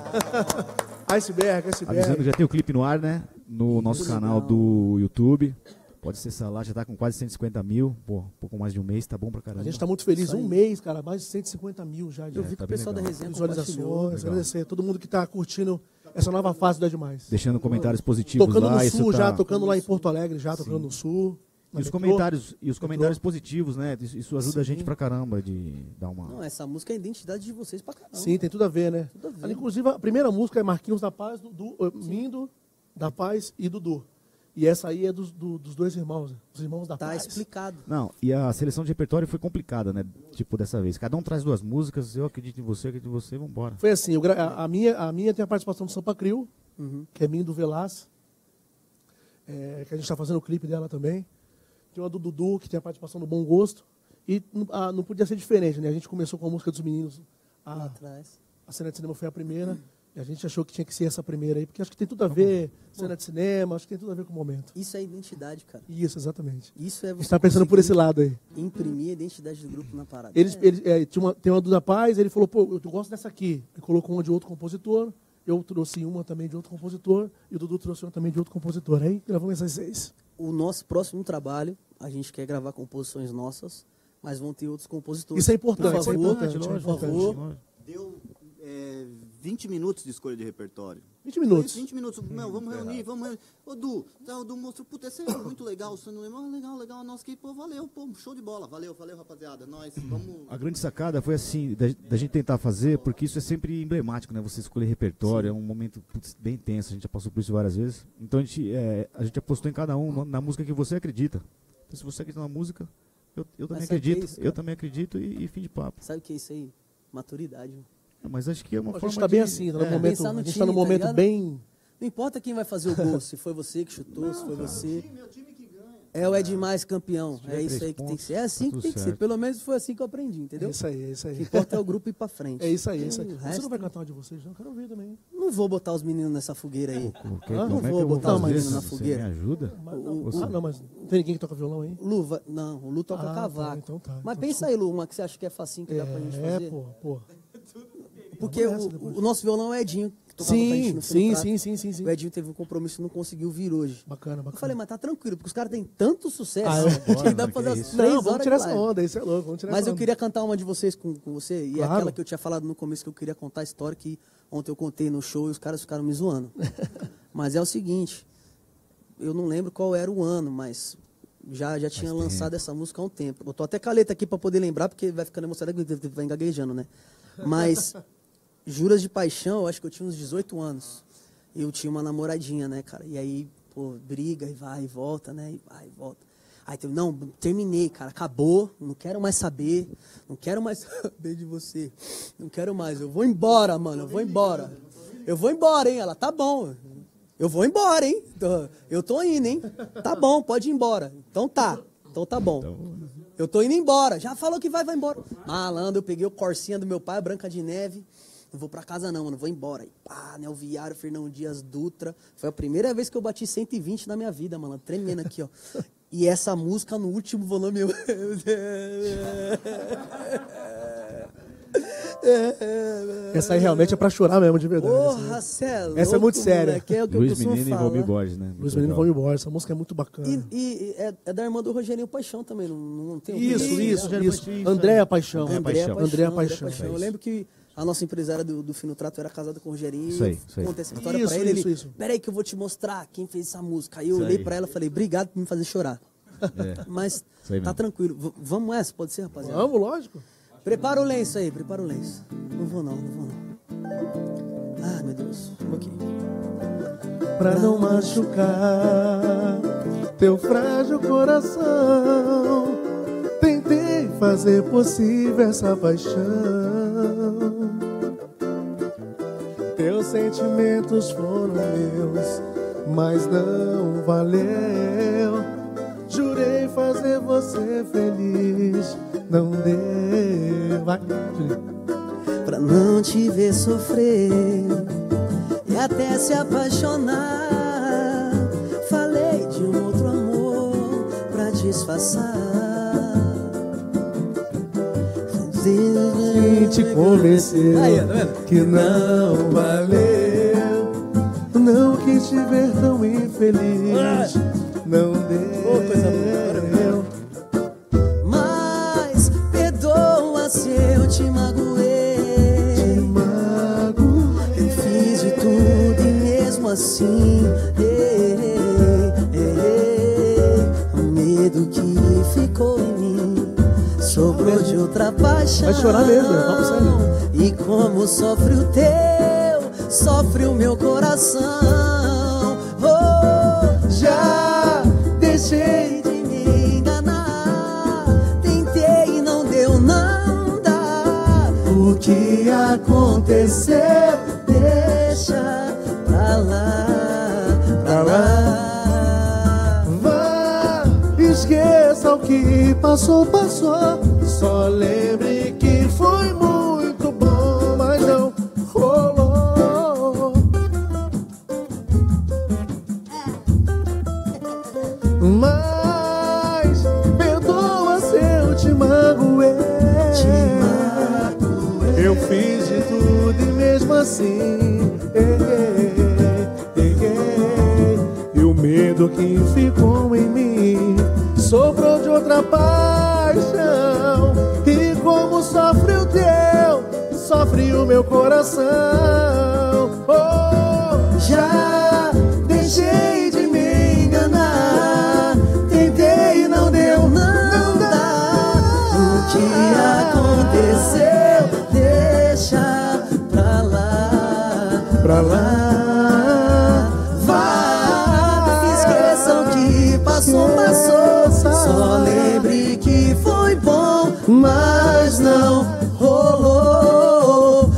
Iceberg. Avisando que já tem o clipe no ar, né? No nosso canal do YouTube. Pode acessar lá, já tá com quase 150 mil. Pô, um pouco mais de um mês, tá bom pra caramba. A gente tá muito feliz. Um mês, cara, mais de 150 mil já. Eu vi que tá o pessoal bem da legal. resenha Visualizações, agradecer a todo mundo que tá curtindo essa nova fase do É Demais. Deixando comentários positivos Tocando lá. no isso Sul tá... já, tocando lá em Porto Alegre já, tocando no Sul. E os comentários positivos, né? Isso ajuda a gente pra caramba de dar uma... Não, essa música é a identidade de vocês pra caramba. Sim, tem tudo a ver, né? Tudo a ver. Ali, inclusive, a primeira música é Marquinhos da Paz, Mindo, da Paz e Dudu. E essa aí é dos dois irmãos, os irmãos da Tá Paz. explicado. Não, e a seleção de repertório foi complicada, né? Tipo, dessa vez. Cada um traz duas músicas, eu acredito em você, vambora. Foi assim, a minha tem a participação do Sampa Crio, que é Mindo Velas, que a gente está fazendo o clipe dela também. Tem uma do Dudu, que tem a participação do Bom Gosto. E não podia ser diferente, né? A gente começou com a música dos meninos. Lá atrás. A cena de cinema foi a primeira. E a gente achou que tinha que ser essa primeira aí, porque acho que tem tudo a ver, cena de cinema, acho que tem tudo a ver com o momento. Isso é identidade, cara. Isso, exatamente. Isso é A gente você está pensando por esse conseguir lado aí. imprimir a identidade do grupo na parada. Tem uma Duda Paz, ele falou, pô, eu gosto dessa aqui. Ele colocou uma de outro compositor, eu trouxe uma também de outro compositor, e o Dudu trouxe uma também de outro compositor. Aí gravamos essas 6. O nosso próximo trabalho, a gente quer gravar composições nossas, mas vão ter outros compositores. Isso é importante, Por favor, lógico, por favor. Deu 20 minutos de escolha de repertório. 20 minutos. 20 minutos. Meu, vamos reunir. Ô, Du, o Du mostrou, puta, esse é muito legal. Você não lembra? Legal. Nossa, que, pô, valeu, pô, show de bola. Valeu, rapaziada. Nós, vamos... A grande sacada foi assim, da gente tentar fazer, porque isso é sempre emblemático, né? Você escolher repertório, é um momento bem tenso, a gente já passou por isso várias vezes. Então a gente apostou em cada um, na música que você acredita. Então se você acredita na música, eu também acredito. Eu também acredito e fim de papo. Sabe o que é isso aí? Maturidade. Mas acho que é uma A forma gente está bem assim, tá no momento, Pensar no a gente time, está num tá momento ligado? bem... Não importa quem vai fazer o gol, se foi você que chutou, se foi você. É o É Demais campeão. É isso aí que tem que ser. É assim que tem que ser. Pelo menos foi assim que eu aprendi, entendeu? É isso aí, é isso O que aí. importa é o grupo ir pra frente. É isso aí, é isso O aí. Você resto- não vai cantar uma de vocês, não? Eu quero ouvir também. Não vou botar os meninos nessa fogueira aí. Não vou botar os meninos na fogueira. Você me ajuda? Não, mas não tem ninguém que toca violão aí? Lu, não, o Lu toca Ah, cavaco. tá, então tá. Mas Então pensa aí, Lu, uma que você acha que é facinho que dá pra gente fazer. Pô. Porque Vamos nessa depois. o nosso violão é o Edinho, que tocava com a gente Sim, no sim, Fino sim. Trato. O Edinho teve um compromisso e não conseguiu vir hoje. Bacana. Eu falei, mas tá tranquilo, porque os caras têm tanto sucesso Ah, que dá pra fazer as 3 Não, horas vamos tirar de essa live. onda, isso é louco. Vamos tirar Mas essa eu onda. queria cantar uma de vocês com você, e Claro. aquela que eu tinha falado no começo que eu queria contar a história que ontem eu contei no show e os caras ficaram me zoando. Mas é o seguinte, eu não lembro qual era o ano, mas já tinha lançado essa música há um tempo. Eu tô até caleta aqui pra poder lembrar, porque vai ficando emocionado, vai engaguejando, né? Mas Juras de Paixão, eu acho que eu tinha uns 18 anos. E eu tinha uma namoradinha, né, cara? E aí, pô, briga e vai e volta, né? E vai e volta. Aí, não, terminei, cara, acabou, não quero mais saber, não quero mais saber de você, não quero mais, eu vou embora, mano, eu vou embora. Eu vou embora, hein? Ela, tá bom, eu vou embora, hein? Eu tô indo, hein? Tá bom, pode ir embora. Então tá bom. Eu tô indo embora, já falou que vai embora. Malandro, eu peguei o Corsinha do meu pai, a Branca de Neve. Não vou pra casa não, mano, vou embora. E pá, né, o Viário, Fernão Dias, Dutra. Foi a primeira vez que eu bati 120 na minha vida, mano, tremendo aqui, ó. E essa música no último volume... Essa aí realmente é pra chorar mesmo, de verdade. Porra, cê é louco, Essa é muito séria. moleque, é o que Luiz eu costumo Menino e falar. Valmir Borges, né? Luiz Menino Valmir Borges, essa música é muito bacana. E é da irmã do Rogerinho Paixão também, não tem? Isso. Paixão. Andréa Paixão. Andréa Paixão. Eu lembro que a nossa empresária do Fino Trato era casada com o Rogerinho. Isso aí. Contei essa história Isso, pra ele. isso. Peraí que eu vou te mostrar quem fez essa música. Aí eu Isso olhei aí. pra ela e falei, obrigado por me fazer chorar. Mas Isso aí tá mesmo. tranquilo. Vamos essa, pode ser, rapaziada? Vamos, lógico. Prepara o lenço aí, prepara o lenço. Não vou não. Ah, meu Deus. Ok. Pra não machucar teu frágil coração, tentei fazer possível essa paixão. Teus sentimentos foram meus, mas não valeu. Jurei fazer você feliz, não deu. Vai, Julinho. Pra não te ver sofrer e até se apaixonar. Falei de um disfarçar. Te convencer que não valeu, não quis te ver tão infeliz, não deu. Mas perdoa se eu te magoei. Eu fiz de tudo e mesmo assim o medo que ficou em mim sobrou de outra paixão. Vai chorar mesmo, vamos sério. E como sofre o teu, sofre o meu coração. Oh, Já deixei de me enganar, tentei e não deu, não dá. o que aconteceu, Deixa pra lá, pra lá. vá, esqueça o que passou, passou. Só lembre que foi muito bom, mas não rolou. Mas perdoa se eu te magoei. Eu fiz de tudo e mesmo assim e o medo que ficou em mim sobrou de outra paixão. E como sofre o teu, sofre o meu coração. Oh, já deixei de me enganar, tentei e não deu, não dá. O que aconteceu, deixa pra lá, pra lá, vá. Esqueçam que passou, passou. Só lembre que foi bom, mas não rolou.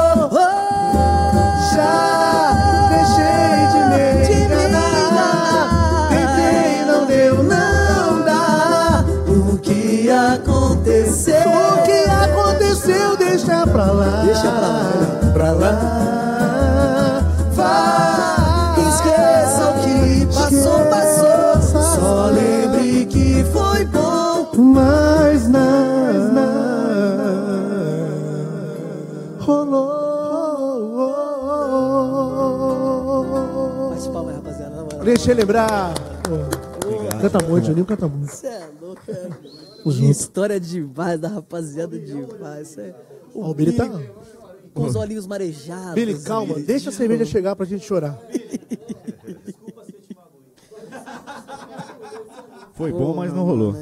já deixei de me enganar, tentei e não deu, não dá. O que aconteceu, O que aconteceu, deixa pra lá, pra lá, vá. Esqueçam que passou, passou. Só lembre que foi bom, mas não rolou. Bate palma aí, rapaziada, na moral. Deixa eu lembrar. Canta muito, Juninho canta muito. Você é louco, cara. Que história demais da rapaziada demais. Isso é... Ó, o Billy tá... Com os olhinhos marejados. Billy, calma, deixa a cerveja chegar pra gente chorar. Foi bom, mas não rolou.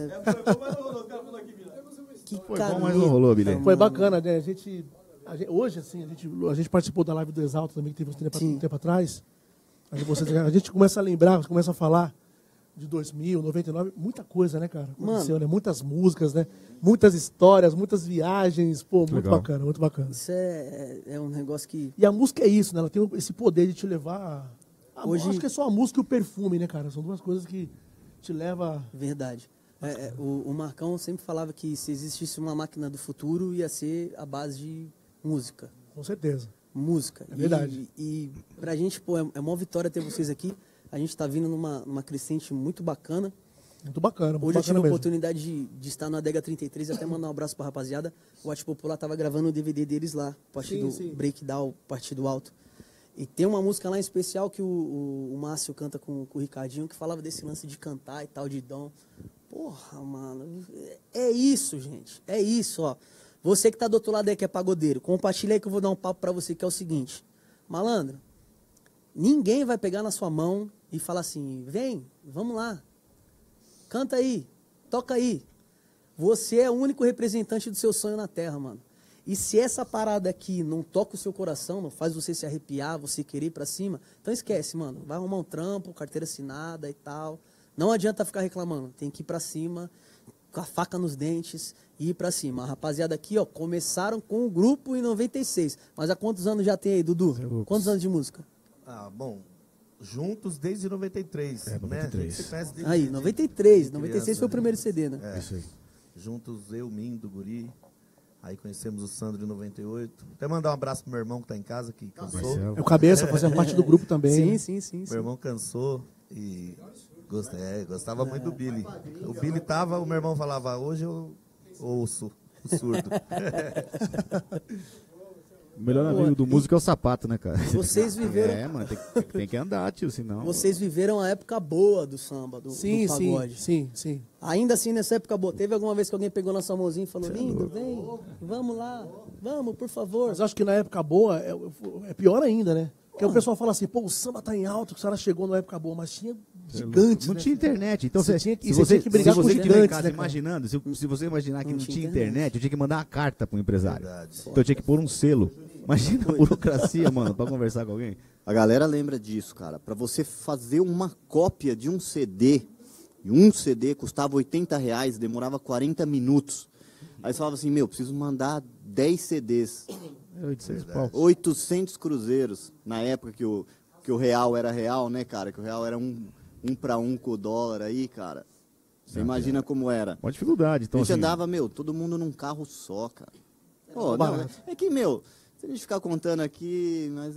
Foi bom, mas não rolou, Billy. Foi bacana, né? Hoje, assim, a gente participou da live do Exalta também, que teve um tempo atrás. A gente começa a lembrar, começa a falar de 2000, 99, muita coisa, né, cara? Aconteceu, né? Muitas músicas, né? Muitas histórias, muitas viagens. Pô, muito Legal. bacana, muito bacana. Isso é um negócio que... E a música é isso, né? Ela tem esse poder de te levar... Hoje- Acho que é só a música e o perfume, né, cara? São duas coisas que te levam... Verdade. O Marcão sempre falava que se existisse uma máquina do futuro, ia ser a base de música. Com certeza. Música. É verdade. E pra gente, pô, é uma vitória ter vocês aqui. A gente tá vindo numa crescente muito bacana. Muito bacana, muito Hoje eu tive bacana a mesmo. oportunidade de estar na Adega 33 e até mandar um abraço pra rapaziada. O Arte Popular tava gravando o DVD deles lá, Partido Sim. Breakdown, Partido Alto. E tem uma música lá em especial que o Márcio canta com o Ricardinho, que falava desse lance de cantar e tal, de dom. Porra, mano, é isso, gente. É isso, ó. Você que tá do outro lado aí, que é pagodeiro, compartilha aí que eu vou dar um papo pra você, que é o seguinte. Malandro, ninguém vai pegar na sua mão e falar assim, vem, vamos lá, canta aí, toca aí. Você é o único representante do seu sonho na Terra, mano. E se essa parada aqui não toca o seu coração, não faz você se arrepiar, você querer ir pra cima, então esquece, mano. Vai arrumar um trampo, carteira assinada e tal. Não adianta ficar reclamando, tem que ir pra cima, com a faca nos dentes e ir pra cima. A rapaziada aqui, ó, começaram com o grupo em 96. Mas há quantos anos já tem aí, Dudu? Quantos anos de música? Ah, bom, juntos desde 93. É, 93. Né? A gente se conhece desde Aí, de 93. criança, 96 foi o né? primeiro CD, né? É. Isso aí. Juntos, eu, Mindo, Guri. Aí conhecemos o Sandro em 98. Até mandar um abraço pro meu irmão que tá em casa, que cansou. Marcelo. É o Cabeça, fazia parte do grupo também. Sim. Meu irmão cansou e Gostava muito do Billy. O Billy tava, o meu irmão falava, hoje eu ouço o surdo. O melhor amigo do músico é o sapato, né, cara? Vocês viveram... mano, tem que andar, tio, senão... Vocês viveram a época boa do samba, do pagode. Sim. Ainda assim, nessa época boa, teve alguma vez que alguém pegou na sua mãozinha e falou, lindo, vem, vamos lá, vamos, por favor. Mas acho que na época boa é pior ainda, né? Porque o pessoal fala assim, pô, o samba tá em alta, o cara chegou na época boa, mas tinha gigantes, Não né? tinha internet. Então Você se tinha que se brigar com você gigantes, estiver em casa né, cara? imaginando, se você imaginar que não tinha internet, eu tinha que mandar uma carta pro empresário. Verdade. Então eu tinha que pôr um selo. Imagina a burocracia, mano, pra conversar com alguém. A galera lembra disso, cara. Pra você fazer uma cópia de um CD, e um CD custava R$80, demorava 40 minutos. Aí você falava assim, preciso mandar 10 CDs. 800 pau. 800 cruzeiros. Na época que o real era real, né, cara? Que o real era um para um com o dólar aí, cara. Você imagina como era. Uma dificuldade. Então, A gente assim, andava, todo mundo num carro só, cara. Pô, não, é que, se a gente ficar contando aqui, mas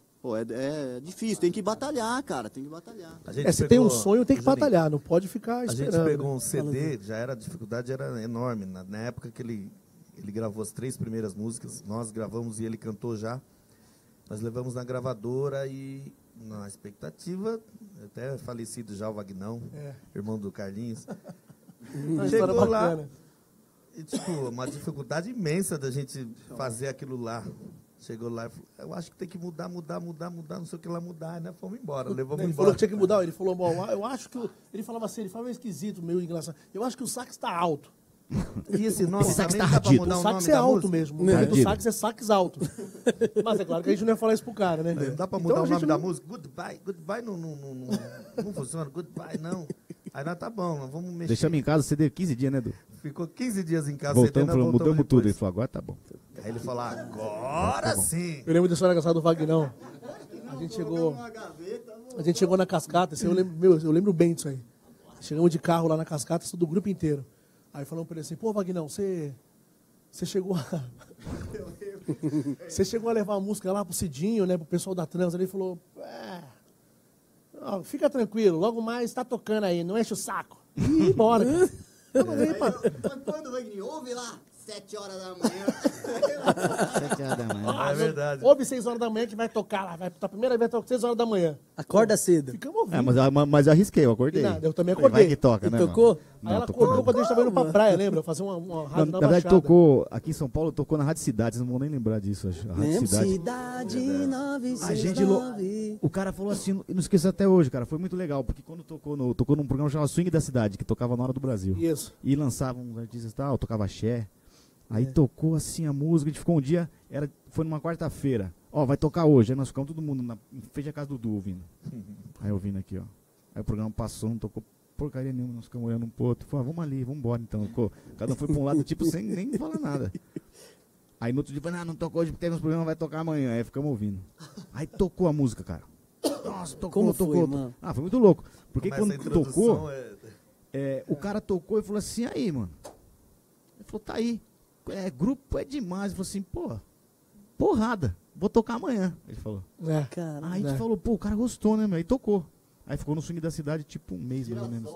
é difícil, tem que batalhar, cara, tem que batalhar. Se tem um sonho, tem que batalhar, não pode ficar esperando. A gente pegou um CD, a dificuldade era enorme. Na época que ele gravou as 3 primeiras músicas, nós gravamos e ele cantou já. Nós levamos na gravadora e na expectativa, até falecido já o Vagnão, irmão do Carlinhos. Chegou lá, e, tipo, uma dificuldade imensa da gente fazer aquilo lá. Chegou lá e falou, eu acho que tem que mudar, não sei o que lá mudar, né? Fomos embora, levamos Ele embora. falou que tinha que mudar, ele falou, bom, eu acho que... Ele falava assim, ele falava esquisito, meio engraçado. Eu acho que o sax tá alto. E esse nome sax também tá dá pra radido. mudar O o sax nome é da alto música? mesmo. O nome do sax é sax alto. Mas é claro que a gente não ia falar isso pro cara, né? Não dá pra mudar o nome da música? Goodbye não funciona, goodbye não. Aí nós tá bom, nós vamos mexer. deixamos em casa, CD 15 dias, né, Edu? Ficou 15 dias em casa. Voltamos, mudamos depois. tudo. Ele falou, agora tá bom. Aí ele falou, agora sim. Eu lembro da história engraçada do Vagnão. A gente chegou na cascata, assim, eu lembro bem disso aí. Chegamos de carro lá na cascata, isso do grupo inteiro. Aí falamos pra ele assim, pô, Vagnão, você chegou a... Você chegou a levar a música lá pro Cidinho, né, pro pessoal da Trans. Ele falou, fica tranquilo, logo mais tá tocando aí, não enche o saco. E ia embora, cara. Quando vai ouve lá, 7 horas da manhã. 7 horas da manhã. É verdade. Ouve 6 horas da manhã que vai tocar lá. A primeira vez vai tocar 6 horas da manhã. Acorda cedo. Ficamos ouvindo. Mas eu arrisquei, eu acordei. E nada, eu também Falei, acordei. vai que toca, né, Tocou? mano? Aí ela tocou acordou não. quando a gente tava indo pra praia, lembra? Fazer uma rádio Na na verdade, Baixada. tocou, aqui em São Paulo, tocou na Rádio Cidade, vocês não vão nem lembrar disso, acho. A Rádio Lembro, Cidade. Cidade A 969. gente, o cara falou assim, não esqueço até hoje, cara, foi muito legal, porque quando tocou num programa chamado Swing da Cidade, que tocava na hora do Brasil. Isso. E lançava uns artistas e tal, tocava axé. Aí tocou assim a música, a gente ficou um dia, foi numa quarta-feira. Ó, vai tocar hoje. Aí nós ficamos todo mundo em frente à casa do Du ouvindo. Aí ouvindo aqui, ó. Aí o programa passou, não tocou porcaria nenhuma, nós ficamos olhando um pro outro. Falei, vamos ali, vamos embora então. Cada um foi pra um lado, tipo, sem nem falar nada. Aí no outro dia, não tocou hoje, teve uns problemas, vai tocar amanhã. Aí ficamos ouvindo. Aí tocou a música, cara. Nossa, tocou. Mano? Ah, foi muito louco. Porque Mas essa quando tocou, é- o cara tocou e falou assim, aí, mano. Ele falou, tá aí. Grupo é demais. Ele falou assim, pô, porrada. Vou tocar amanhã. Ele falou. Cara, Aí a gente falou, pô, o cara gostou, né, meu? Aí tocou. Aí ficou no swing da cidade, tipo, um mês, mais ou menos.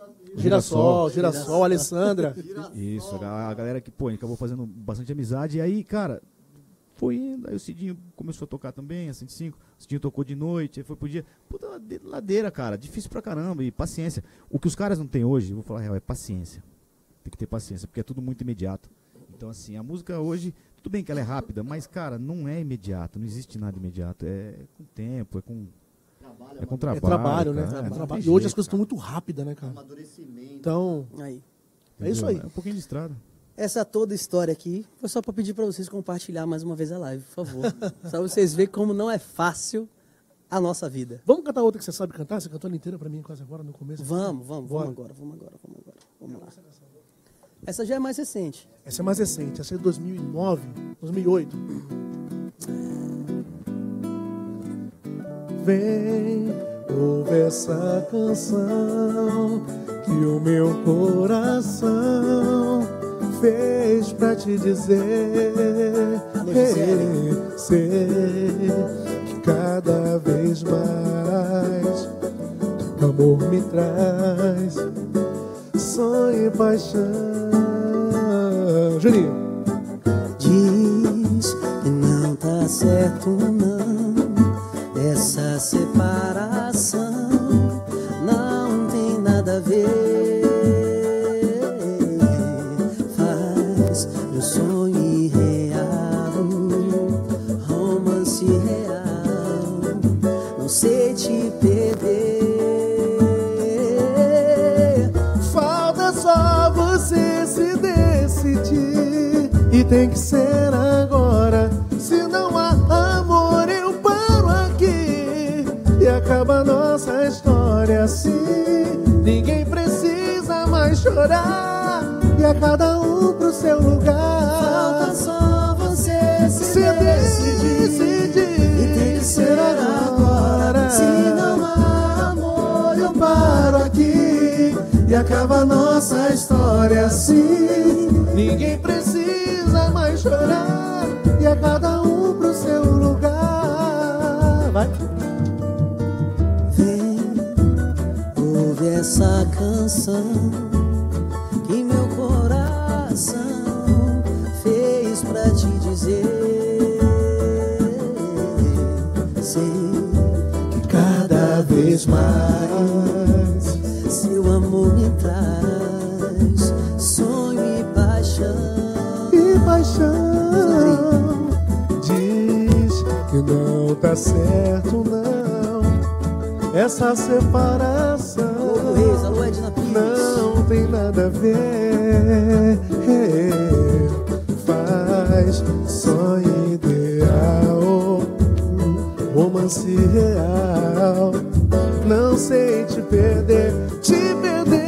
Girassol, Alessandra. Isso, a galera que, pô, a gente acabou fazendo bastante amizade. E aí, cara, foi indo. Aí o Cidinho começou a tocar também, a 105. O Cidinho tocou de noite, aí foi pro dia. Puta, ladeira, cara. Difícil pra caramba. E paciência. O que os caras não têm hoje, vou falar a real, é paciência. Tem que ter paciência, porque é tudo muito imediato. Então, assim, a música hoje, tudo bem que ela é rápida, mas, cara, não é imediato. Não existe nada imediato. É com tempo, é com trabalho. É trabalho, né? Cara, É trabalho. não tem E hoje jeito, as coisas estão cara. muito rápidas, né, cara? Amadurecimento. Então, aí. é isso aí. É um pouquinho de estrada. Essa toda história aqui foi só pra pedir pra vocês compartilhar mais uma vez a live, por favor. Só pra vocês verem como não é fácil a nossa vida. Vamos cantar outra que você sabe cantar? Você cantou ela inteira pra mim quase agora, no começo. Vamos Bora. agora. Vamos lá. Essa já é mais recente. Essa é mais recente, essa é de 2009, 2008. Vem, ouve essa canção que o meu coração fez pra te dizer. Sei que cada vez mais teu amor me traz sonho e paixão. Juninho. Diz que não tá certo não, essa separação não tem nada a ver. Faz meu sonho irreal, romance real, não sei te perder. Falta só você se decidir, e tem que ser agora. Se não há amor, eu paro aqui e acaba nossa história assim. Ninguém precisa mais chorar, e a cada um pro seu lugar. Falta só você se decidir, e tem que ser agora. Se não há amor, eu paro aqui e acaba nossa história assim. Ninguém precisa mais chorar, e a cada um pro seu lugar. Vai. Vem, ouve essa canção que meu coração fez pra te dizer. Sei que cada vez mais seu amor me traz sonho e paixão. E paixão. Diz que não tá certo não, essa separação. Alô, Reis, alô, Edna Pires. Não tem nada a ver. Faz sonho ideal, romance real, não sei te perder, te perder.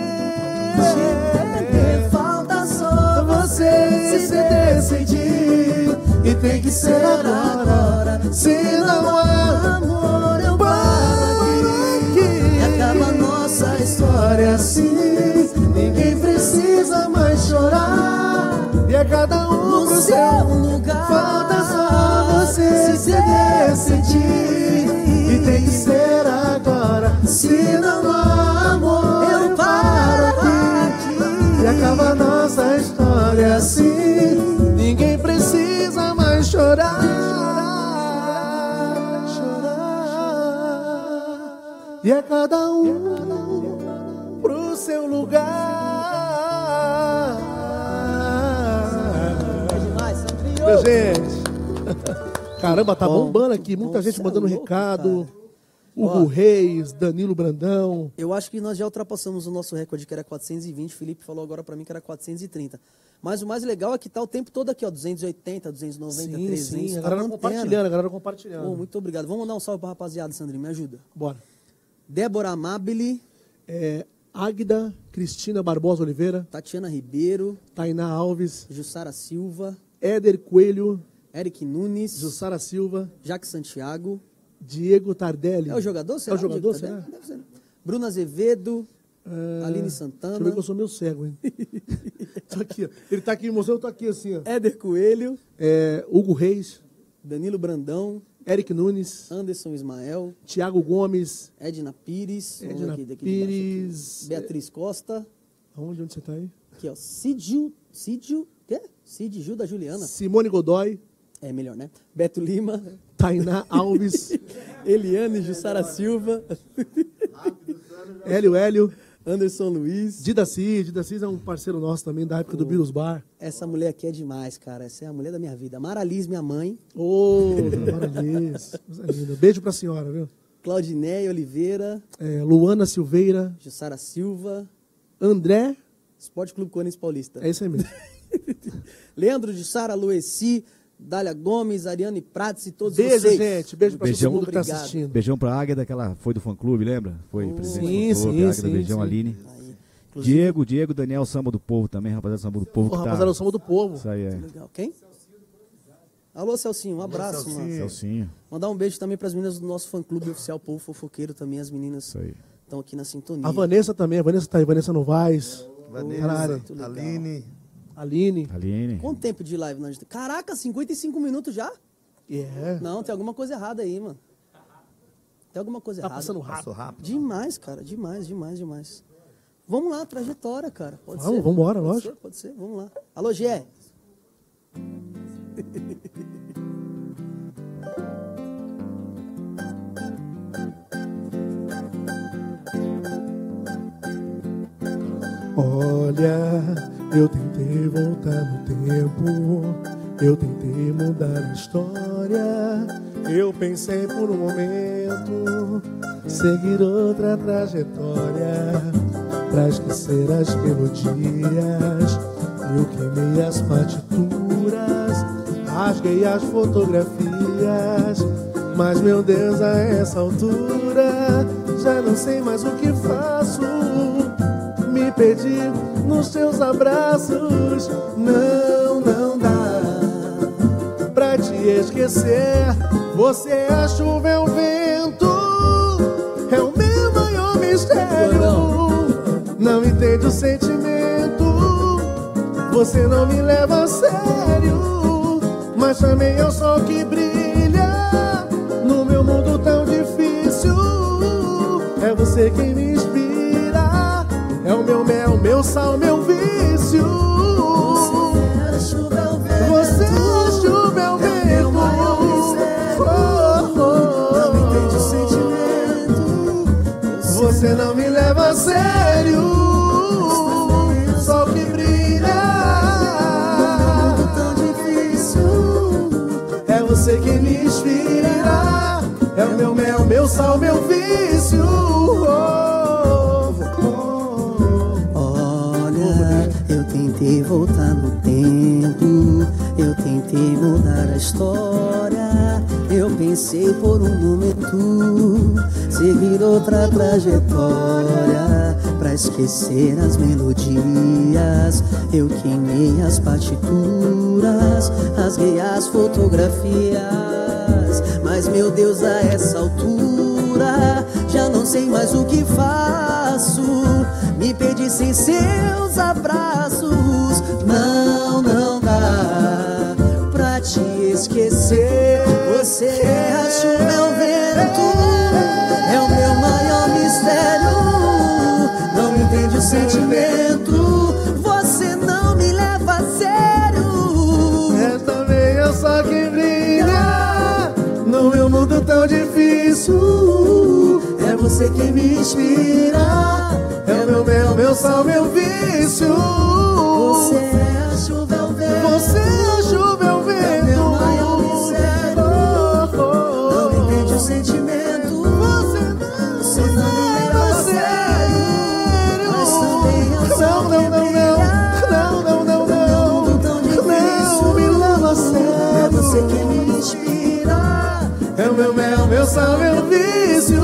Falta só Você se decidir, e tem que ser agora. Se não há amor, eu paro aqui e acaba nossa história assim. Ninguém precisa mais chorar, e a cada um pro seu lugar. Falta só você se decidir, e tem que ser agora. Se não há amor, eu paro aqui e acaba nossa história assim. Ninguém precisa mais chorar, chorar, e a cada um pro seu lugar. Meu gente, caramba, tá bombando aqui, muita gente mandando recado. Hugo Reis, Danilo Brandão. Eu acho que nós já ultrapassamos o nosso recorde, que era 420. O Felipe falou agora pra mim que era 430. Mas o mais legal é que tá o tempo todo aqui, ó, 280, 290, Sim, 300. sim, a Tá galera compartilhando, a galera compartilhando. Oh, muito obrigado. Vamos mandar um salve pra rapaziada, Sandrinho, me ajuda. Bora. Débora Amabile, Águida Cristina Barbosa Oliveira, Tatiana Ribeiro, Tainá Alves, Jussara Silva, Éder Coelho, Eric Nunes, Jussara Silva, Jaque Santiago. Diego Tardelli. É o jogador? É o jogador, Diego será? Tardelli? Deve ser. Bruna Azevedo, Aline Santana. Deixa eu ver que eu sou meio cego, hein? Tô aqui, ó. Ele tá aqui me mostrando, eu tô aqui assim, ó. Éder Coelho, Hugo Reis, Danilo Brandão, Eric Nunes, Anderson Ismael, Thiago Gomes, Edna Pires, Edna daqui de Pires, baixo aqui. Beatriz Costa, onde você tá aí? aqui ó, quê? Cid Gil da Juliana, Simone Godoy, é melhor, né? Beto Lima, Tainá Alves, Eliane Jussara Silva, Hélio, Anderson Luiz. Didaci é um parceiro nosso também, da época do Birus Bar. Essa mulher aqui é demais, cara. Essa é a mulher da minha vida. Mara Liz, minha mãe. Ô, Maravilha. Beijo pra senhora, viu? Claudineia Oliveira. Luana Silveira. Jussara Silva. André. Esporte Clube Corinthians Paulista. É isso aí mesmo. Leandro Jussara, Lueci, Dália Gomes, Ariane Prates e todos vocês. Beijo, gente. Beijo pra todo mundo que tá assistindo. Beijão pra Águeda, que ela foi do fã-clube, lembra? Foi presidente do fã-clube, sim, Águeda, beijão, Aline. Aí, Diego, Daniel, Samba do Povo também, rapaziada, Samba do Povo. Rapaziada, o Samba do Povo. Isso aí, é. legal. Quem? Alô, Celcinho, um abraço, mano. Celcinho. Mandar um beijo também para as meninas do nosso fã-clube oficial Povo Fofoqueiro também, as meninas estão aqui na sintonia. A Vanessa também, a Vanessa tá aí, Vanessa Novaes. Vanessa, Aline. Quanto tempo de live nós temos? Caraca, 55 minutos já? Yeah. Não, tem alguma coisa errada aí, mano. Tem alguma coisa Tá errada. passando rápido. Passou rápido. Demais, cara. Demais. Vamos lá, trajetória, cara. Pode ser. Vamos embora, lógico. Pode ser. Vamos lá. Alô, Gé. Olha, eu tentei voltar no tempo, eu tentei mudar a história. Eu pensei por um momento seguir outra trajetória, pra esquecer as melodias. Eu queimei as partituras, rasguei as fotografias. Mas meu Deus, a essa altura já não sei mais o que faço. Me perdi nos teus abraços. Não dá pra te esquecer. Você é a chuva, é o vento, é o meu maior mistério. Não entende o sentimento, você não me leva a sério. Mas também é o sol que brilha no meu mundo tão difícil. É você quem me inspira, é o meu mel, meu sal, meu vício. Você é a chuva, é o vento, você é a chuva, é o vento. Não entende o sentimento, você não me leva a sério. Sol que brilha no mundo tão difícil. É você quem me inspira, é o meu mel, meu sal, meu vício. Eu tentei voltar no tempo, eu tentei mudar a história. Eu pensei por um momento seguir outra trajetória, pra esquecer as melodias. Eu queimei as partituras, rasguei as fotografias. Mas meu Deus, a essa altura já não sei mais o que faço. Me perdi sem seus abraços. Não dá pra te esquecer. Você é a chuva, é o vento, é o meu maior mistério. Não entende o sentimento, você não me leva a sério. É também o sol que brilha no meu mundo tão difícil. É você quem me inspira, é o meu mel, meu sal, meu vício. Você é a chuva, é o vento, você é a chuva, é o vento, é o meu maior mistério. Não entende o sentimento, você não me leva a sério. Mas também é o sol que brilha no mundo tão difícil. Não me leva a sério. É você quem me inspira, é o meu mel, meu sal, meu vício.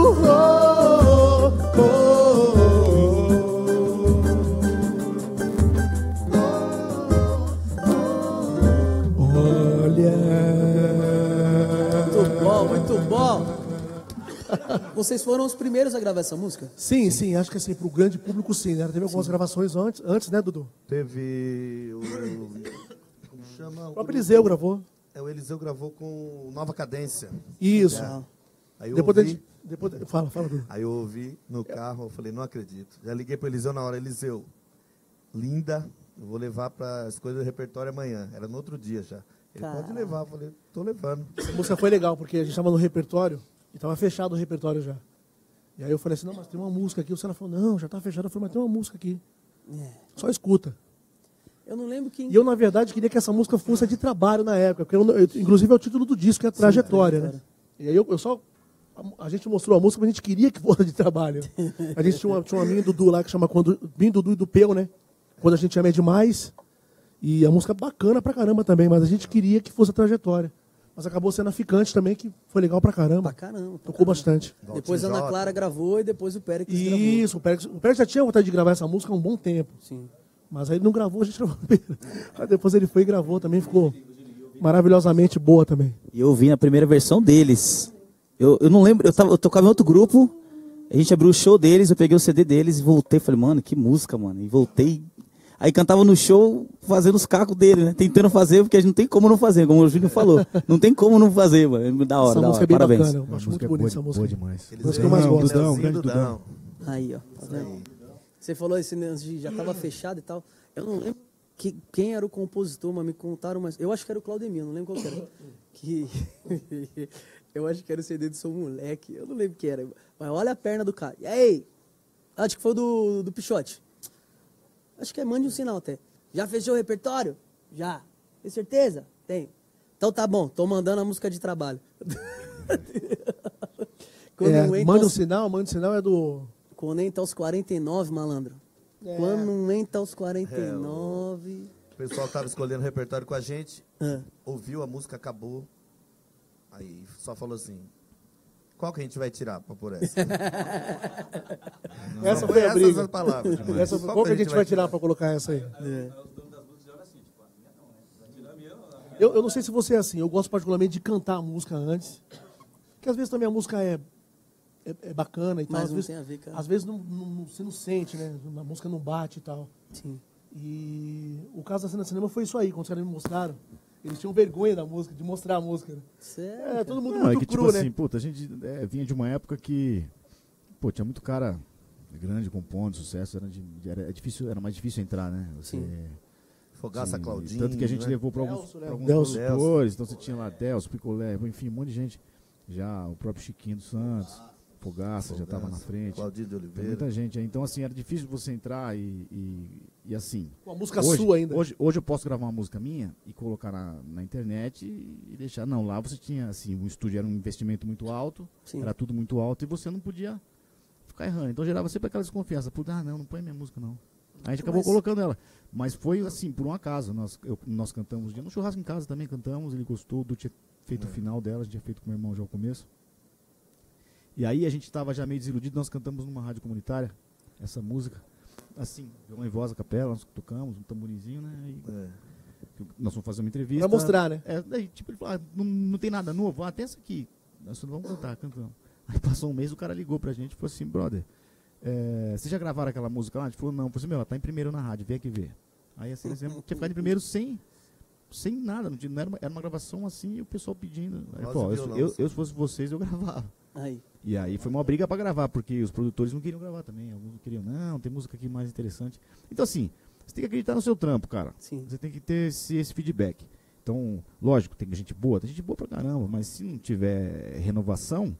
Muito bom. Vocês foram os primeiros a gravar essa música? Sim, acho que assim, pro grande público sim, né? Teve algumas gravações antes, né, Dudu? Teve o... Como chama? O próprio Eliseu gravou. O Eliseu gravou com Nova Cadência. Isso. Aí eu Depois, ouvi, fala, Dudu. aí eu ouvi no carro, eu falei, não acredito. Já liguei pro Eliseu na hora, Eliseu, linda, eu vou levar para as coisas do repertório amanhã. Era no outro dia já. Ele pode levar, eu falei, tô levando. Essa música foi legal, porque a gente estava no repertório e estava fechado o repertório já. E aí eu falei assim, não, mas tem uma música aqui. O Senna falou, não, já tá fechado. Eu falei, mas tem uma música aqui. Só escuta. Eu não lembro quem... E eu, na verdade, queria que essa música fosse de trabalho na época, porque inclusive é o título do disco, que é a Trajetória, né? E aí eu só... A gente mostrou a música, mas a gente queria que fosse de trabalho. A gente tinha uma minha Dudu lá, que chama Minha Dudu e do Peu, né? Quando a gente ama é demais. E a música bacana pra caramba também, mas a gente queria que fosse a Trajetória. Mas acabou sendo a Ficante também, que foi legal pra caramba. Tocou bastante. Depois a Ana Clara gravou e depois o Pérez gravou. Isso, o Pérez já tinha vontade de gravar essa música há um bom tempo. Sim. Mas aí ele não gravou, a gente gravou. Aí depois ele foi e gravou também, ficou maravilhosamente boa também. E eu ouvi na primeira versão deles. Eu não lembro, eu tocava em outro grupo, a gente abriu o show deles, eu peguei o CD deles e voltei. Falei, mano, que música, mano. E voltei. Aí cantava no show, fazendo os cacos dele, né? Tentando fazer, porque a gente não tem como não fazer, como o Júnior falou. Não tem como não fazer, mano. Da hora, essa música é bem parabéns. bacana. Eu acho muito bonita essa música. Boa demais. Música que eu mais gosto. Dudão, grande Dudão. Aí, ó. Tá vendo? Você falou esse lance de já tava fechado e tal. Eu não lembro quem era o compositor, mas me contaram, mas eu acho que era o Claudemir, não lembro qual que era. Que eu acho que era o CD do Sou Moleque, eu não lembro quem era. Mas olha a perna do cara. E aí? Acho que foi do Pichote. Acho que mande um sinal até. Já fechou o repertório? Já. Tem certeza? Tenho. Então tá bom, tô mandando a música de trabalho. Manda um sinal é do... Quando entra aos 49, malandro. Quando entra aos 49... O pessoal tava escolhendo o repertório com a gente, ouviu, a música acabou, aí só falou assim, qual que a gente vai tirar pra pôr essa? Essa foi a briga. Essas palavras. Qual que a gente vai tirar pra colocar essa aí? Eu não sei se você é assim, eu gosto particularmente de cantar a música antes, porque às vezes também a música é bacana e tal. Mas às não vezes, tem a ver, cara. às vezes você não sente, né? A música não bate e tal. Sim. E o caso da Cena Cinema foi isso aí, quando os caras me mostraram. Eles tinham vergonha da música, de mostrar a música. Né? Sério? Todo mundo Não, muito é que, cru, tipo né? assim, puta, a gente vinha de uma época que, pô, tinha muito cara grande, compondo, sucesso, era mais difícil entrar, né? Você, Fogaça, Claudinho. Tanto que a gente né? levou para alguns Delso. produtores, então você tinha lá Delso, Picolé, enfim, um monte de gente. Já o próprio Chiquinho dos Santos, Fogaça já estava na frente. Claudinho de Tem Oliveira. muita gente aí. Então, assim, era difícil você entrar e assim. Uma música sua ainda. Hoje eu posso gravar uma música minha e colocar na internet e deixar. Não, lá você tinha, assim, o estúdio era um investimento muito alto, Sim. era tudo muito alto e você não podia ficar errando. Então gerava sempre aquela desconfiança. Puta, não põe minha música, não. Aí a gente acabou colocando ela. Mas foi, assim, por um acaso. Nós cantamos no churrasco em casa também, cantamos, ele gostou, do tinha feito o final dela, a gente tinha feito com o meu irmão já ao começo. E aí a gente estava já meio desiludido, nós cantamos numa rádio comunitária, essa música, assim, violão e voz a capela, nós tocamos, um tamborinzinho, né? Nós fomos fazer uma entrevista. Pra mostrar, né? Daí, tipo, ele falou, não tem nada novo, tem essa aqui, nós só vamos cantar, cantamos. Aí passou um mês, o cara ligou pra gente e falou assim, brother, vocês já gravaram aquela música lá? A gente falou, não. Eu falei assim, ela tá em primeiro na rádio, vem aqui ver. Aí assim, tinha ficado em primeiro sem nada, não era uma gravação assim, e o pessoal pedindo. Aí, pô, eu se fosse vocês, eu gravava. Aí. E aí foi uma briga pra gravar, porque os produtores não queriam gravar também. Alguns não queriam, não, tem música aqui mais interessante. Então assim, você tem que acreditar no seu trampo, cara. Sim. Você tem que ter esse feedback. Então, lógico, tem gente boa pra caramba, mas se não tiver renovação,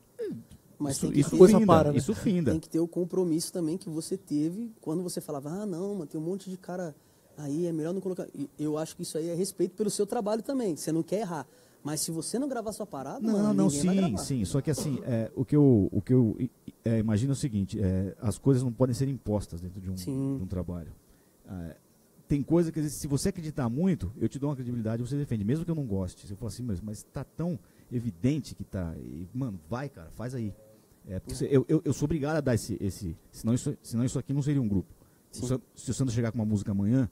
Mas isso finda. Tem que ter o compromisso também que você teve quando você falava, não, mano, tem um monte de cara aí, é melhor não colocar. Eu acho que isso aí é respeito pelo seu trabalho também, você não quer errar. Mas se você não gravar sua parada, sim. Só que assim, o que eu imagino é o seguinte, as coisas não podem ser impostas dentro de um trabalho. Tem coisa que, se você acreditar muito, eu te dou uma credibilidade e você defende, mesmo que eu não goste. Você fala assim, mas tá tão evidente que tá. E, mano, vai, cara, faz aí. Porque eu sou obrigado a dar esse senão isso aqui não seria um grupo. Se o Sandro chegar com uma música amanhã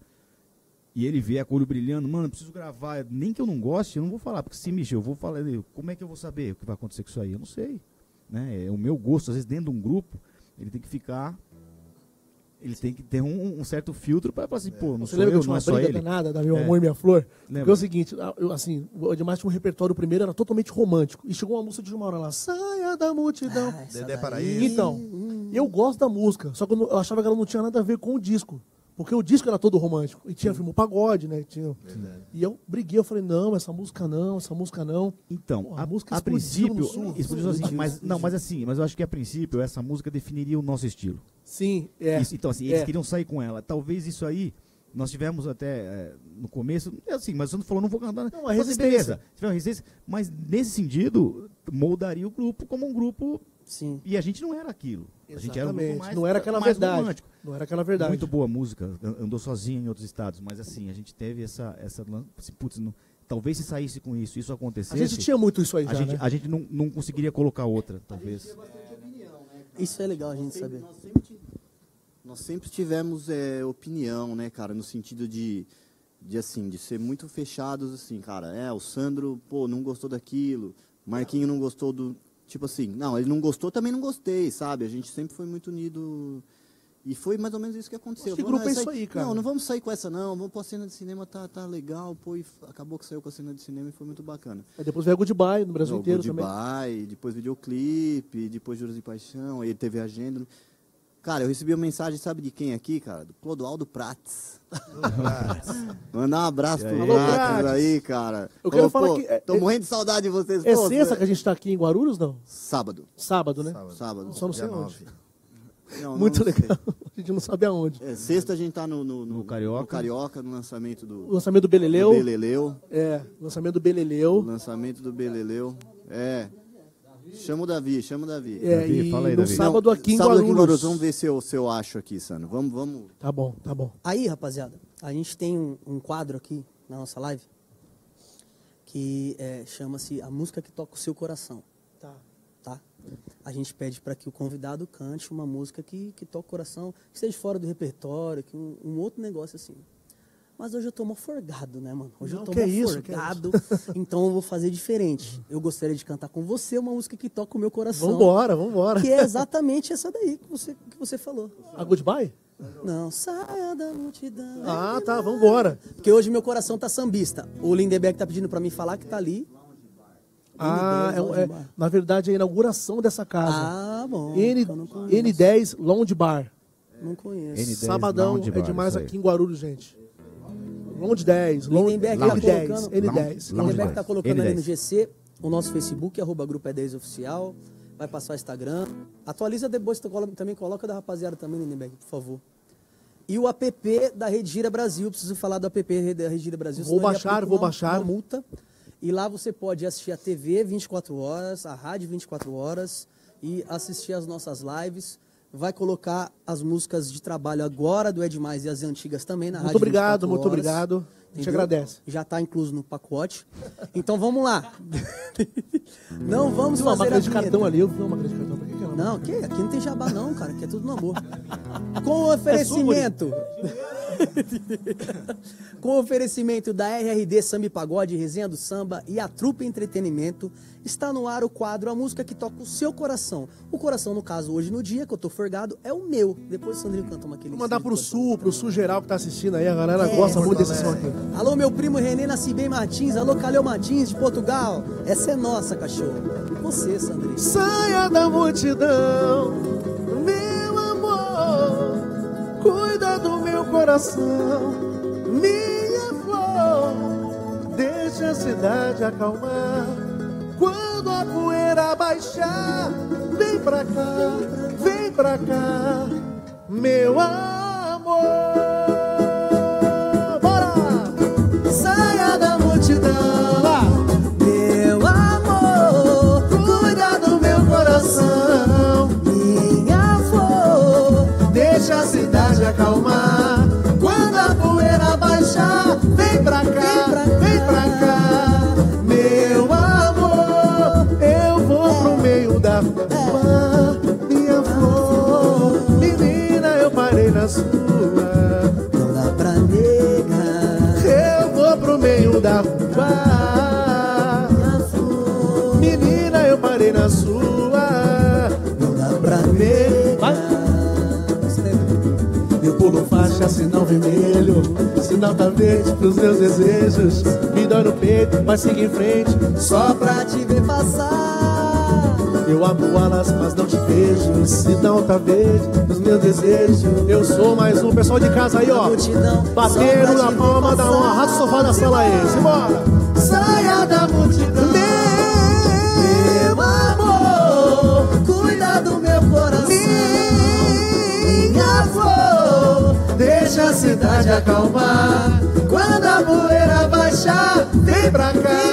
e ele vier com o olho brilhando, mano, eu preciso gravar, nem que eu não goste, eu não vou falar, porque se mexer, eu vou falar, como é que eu vou saber o que vai acontecer com isso aí? Eu não sei. Né? É o meu gosto, às vezes dentro de um grupo, ele tem que ficar, ele tem que ter um certo filtro para falar assim, pô, não sou eu, não é só ele. Nada da Meu Amor e Minha Flor. Porque é o seguinte, o Ademais tinha um repertório, primeiro era totalmente romântico, e chegou uma música de uma hora lá, Saia da Multidão. Dedé Paraíso. Então, eu gosto da música, só que eu achava que ela não tinha nada a ver com o disco. Porque o disco era todo romântico. E tinha filme pagode, né? E eu briguei, eu falei, não, essa música não. Então, pô, a música a princípio, explodiu assim, mas eu acho que a princípio essa música definiria o nosso estilo. Sim, Então, assim, eles queriam sair com ela. Talvez isso aí, nós tivemos até no começo, assim, mas você não falou, não vou cantar. Não, a resistência. Beleza, tiver uma resistência, mas nesse sentido, moldaria o grupo como um grupo. Sim. E a gente não era aquilo. Exatamente. A gente era um grupo mais, não era aquela mais verdade. romântico. Não era aquela verdade. Muito boa música, andou sozinho em outros estados, mas assim, a gente teve essa assim, putz, talvez se saísse com isso acontecesse. A gente tinha muito isso aí já, né? A gente não conseguiria colocar outra, talvez. Isso é legal a gente saber. Nós sempre tivemos opinião, né, cara, no sentido de ser muito fechados, assim, cara. O Sandro, pô, não gostou daquilo, Marquinho não gostou do... Tipo assim, não, ele não gostou, também não gostei, sabe? A gente sempre foi muito unido E foi mais ou menos isso que aconteceu. Que grupo é isso aí, cara? Não vamos sair com essa não, vamos pra cena de cinema, tá legal, pô, e acabou que saiu com a cena de cinema e foi muito bacana. Aí depois veio Goodbye no Brasil inteiro também. Goodbye, depois videoclipe, depois Juros de Paixão, aí teve agenda. Cara, eu recebi uma mensagem, sabe de quem aqui, cara? Do Clodoaldo Prates. Mandar um abraço pro Prates aí, cara. Eu quero falar que... Tô morrendo de saudade de vocês. É sexta que a gente tá aqui em Guarulhos, não? Sábado. Sábado, né? Sábado. Só não sei onde. Muito legal. A gente não sabe aonde. Sexta a gente tá no Carioca. No Carioca, no lançamento do... O lançamento do Beleleu. Lançamento do Beleleu. O lançamento do Beleleu. Chama o Davi. Davi, fala aí, no Davi. Sábado aqui em Guarulhos. Vamos ver se eu acho aqui, Sano. Vamos. Tá bom. Aí, rapaziada, a gente tem um quadro aqui na nossa live que chama-se A Música que Toca o Seu Coração. Tá? A gente pede para que o convidado cante uma música que toque o coração, que esteja fora do repertório, que um outro negócio assim. Mas hoje eu tô mó forgado, né, mano? Hoje eu tô mó forgado, então eu vou fazer diferente. Eu gostaria de cantar com você uma música que toca o meu coração. Vambora. Que é exatamente essa daí que você falou. A Goodbye? Não, saia da multidão. Ah, tá, vambora. Porque hoje meu coração tá sambista. O Lindenberg tá pedindo pra mim falar que tá ali. Na verdade, é a inauguração dessa casa. Ah, bom. N10 Lounge Bar. Não conheço. N10 Sabadão é demais aqui em Guarulhos, gente. Lounge 10. Lindenberg N10. tá colocando ali no GC, o nosso Facebook, @Grupo E10 Oficial. Vai passar o Instagram. Atualiza depois, também coloca da rapaziada também, Lindenberg, por favor. E o app da Rede Gira Brasil. Preciso falar do app da Rede Gira Brasil. Vou baixar. Uma multa. E lá você pode assistir a TV 24 horas, a rádio 24 horas e assistir as nossas lives. Vai colocar as músicas de trabalho agora do Ed Mais e as antigas também na rádio. Muito obrigado. A gente agradece. Já está incluso no pacote. Então vamos lá. Não vamos fazer uma máquina de cartão ali. Eu vi uma máquina de cartão. Pra que ela não, aqui não tem jabá não, cara. Aqui é tudo no amor. Com oferecimento... Com o oferecimento da RRD Samba e Pagode, Resenha do Samba e a Trupe Entretenimento, está no ar o quadro A Música que Toca o Seu Coração. O coração, no caso, hoje no dia, que eu tô forgado, é o meu. Depois o Sandrinho canta uma aquele. Vou mandar pro sul geral que tá assistindo aí, a galera gosta muito desse som aqui. Alô, meu primo Renê Nascibem Martins, alô, Caleu Martins de Portugal. Essa é nossa, cachorro. Você, Sandrinho. Saia da multidão, meu amor, cuida do meu coração, minha flor, deixa a cidade acalmar. Quando a poeira baixar, vem pra cá, meu amor. Bora! Saia da multidão, meu amor, cuida do meu coração, minha flor, deixa a cidade acalmar. Quando a poeira baixar, vem pra cá, meu amor. Eu vou pro meio da rua, minha flor, menina, eu parei na sua. Não dá pra negar. Eu vou pro meio da rua, minha flor, menina, eu parei na sua. não dá pra negar. Eu pulo faixa, sinal vermelho, sinal tá verde pros meus desejos. Me dói no peito, mas siga em frente, Só pra te ver passar. eu amo alas, mas não te vejo. Sinal tá verde pros meus desejos. Eu sou mais um. Pessoal de casa aí, ó, bateram na palma da mão, arrasta o sofá da cela aí. Simbora! Saia da multidão, meu amor, cuida do meu coração, minha flor, deixa a cidade acalmar. Quando a poeira baixar, vem pra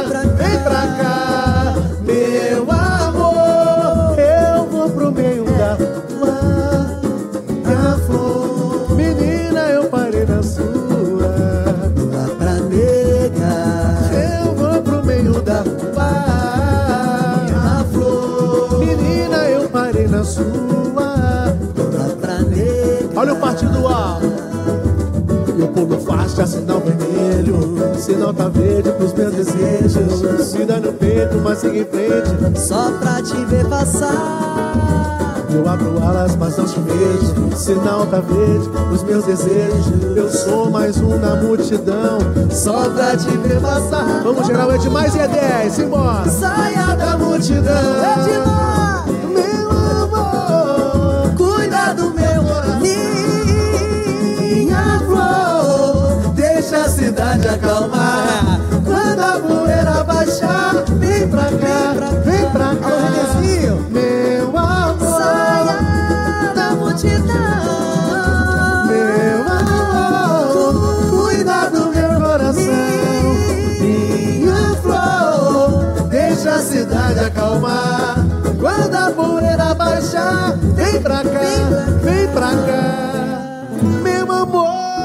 cá, meu amor. Eu vou pro meio da rua, Minha flor, menina, eu parei na sua. não dá pra negar. Eu vou pro meio da rua, Minha flor, menina, eu parei na sua. não dá pra negar. Olha o partido A. Eu pulo faixa, sinal vermelho, sinal tá verde pros meus desejos. Me dá no peito, mas siga em frente. Só pra te ver passar. Eu abro alas, mas não te vejo. Sinal tá verde, os meus desejos. Eu sou mais um na multidão, só pra te ver passar. Vamos geral, é demais e é 10, simbora. Saia da multidão, é demais. Meu amor, Cuida do meu coração. minha flor, deixa a cidade acalmar. Quando a poeira baixar, vem pra cá, vem pra cá. Alô, Renezinho. Meu amor, Saia da multidão. meu amor, cuida do meu coração. Minha flor, deixa a cidade acalmar. Quando a poeira baixar, vem pra cá, vem pra cá, meu amor.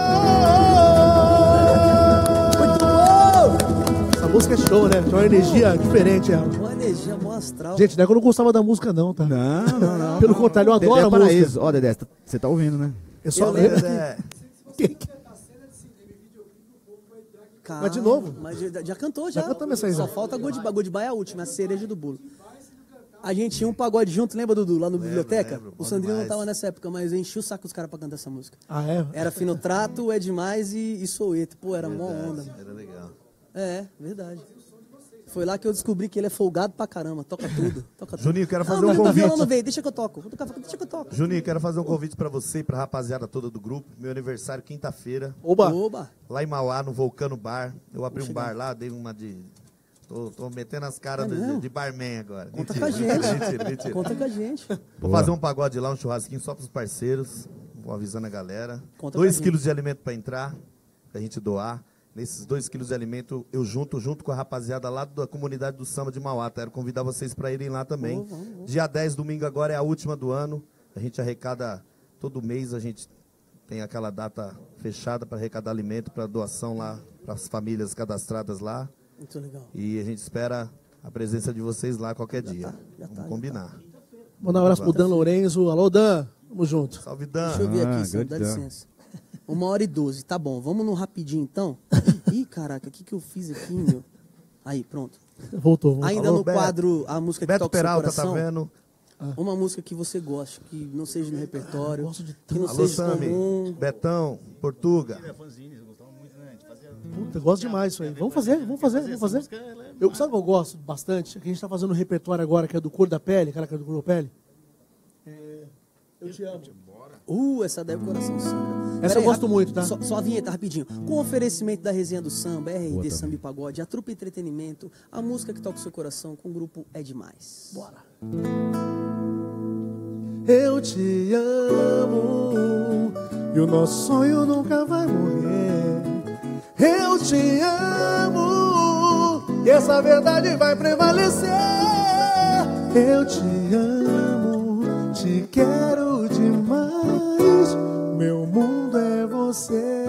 Muito bom. Essa música é show, né? Tem uma energia diferente ela. Uma energia mó astral. Gente, não é que eu não gostava da música não, tá? Não. Pelo contrário, eu adoro a música. Paraíso. Ó, Dedé, você tá ouvindo, né? Eu só Eu lembro lembro. Calma, Mas de novo? Mas já cantou, já. Já cantamos essa aí, Só já. falta Goodbye é a última, a cereja do bolo. A gente tinha um pagode junto, lembra, Dudu? Lá no biblioteca? lembro, O bom Sandrinho demais. não tava nessa época, mas eu enchi o saco dos caras pra cantar essa música. Ah, é? Era Fino Trato, É Demais e Soueto. Pô, era mó onda. Mano. Era legal. É, verdade. Foi lá que eu descobri que ele é folgado pra caramba. Toca tudo. Toca tudo. Juninho, quero fazer não, um meu convite. violão não veio, deixa que eu toco. Vou tocar, deixa que eu toco. Juninho, quero fazer um convite pra você e pra rapaziada toda do grupo. Meu aniversário, quinta-feira, Oba! Oba. lá em Mauá, no Vulcano Bar. Eu abri um bar lá, dei uma de... Tô metendo as caras mesmo? de barman agora. Conta Mentira, com a gente. Mentira. Conta com a gente. Vou fazer um pagode lá, um churrasquinho só pros parceiros. Vou avisando a galera. Conta com a 2 gente. quilos de alimento pra entrar, pra gente doar. Nesses 2 quilos de alimento, eu junto com a rapaziada lá da comunidade do Samba de Mauá. Quero convidar vocês para irem lá também. Vamos. Dia 10, domingo agora, é a última do ano. A gente arrecada todo mês, a gente tem aquela data fechada para arrecadar alimento, para doação lá, para as famílias cadastradas lá. Muito legal. E a gente espera a presença de vocês lá qualquer dia. já tá, Vamos combinar. Mandar um abraço pro Dan Lourenço. Alô, Dan. Tamo junto. Salve, Dan. Deixa eu ver aqui, Sam, good dá job. licença. 1h12, tá bom. Vamos num rapidinho, então? Ih, caraca, o que eu fiz aqui, meu? Aí, pronto. Voltou. Ainda Alô, no Beto. quadro A Música que Beto Toca o Seu Peralta, tá Coração, vendo? uma música que você gosta, que não seja no repertório, gosto de que não Alô, seja Sami. comum. Betão, Portuga. Puta, eu gosto demais disso aí. Vamos fazer. Eu, sabe o que eu gosto bastante? Que a gente tá fazendo um repertório agora, que é do Cor da Pele, aquela que é do Cor da Pele. Eu te amo. Essa daí é o coração samba. Essa eu gosto muito, tá? Só a vinheta, rapidinho. Com oferecimento da resenha do samba, RD Samba e Pagode, a Trupe Entretenimento, a música que toca o seu coração com o grupo É Demais. Bora. Eu te amo e o nosso sonho nunca vai morrer. Eu te amo e essa verdade vai prevalecer. Eu te amo, te quero demais. Meu mundo é você.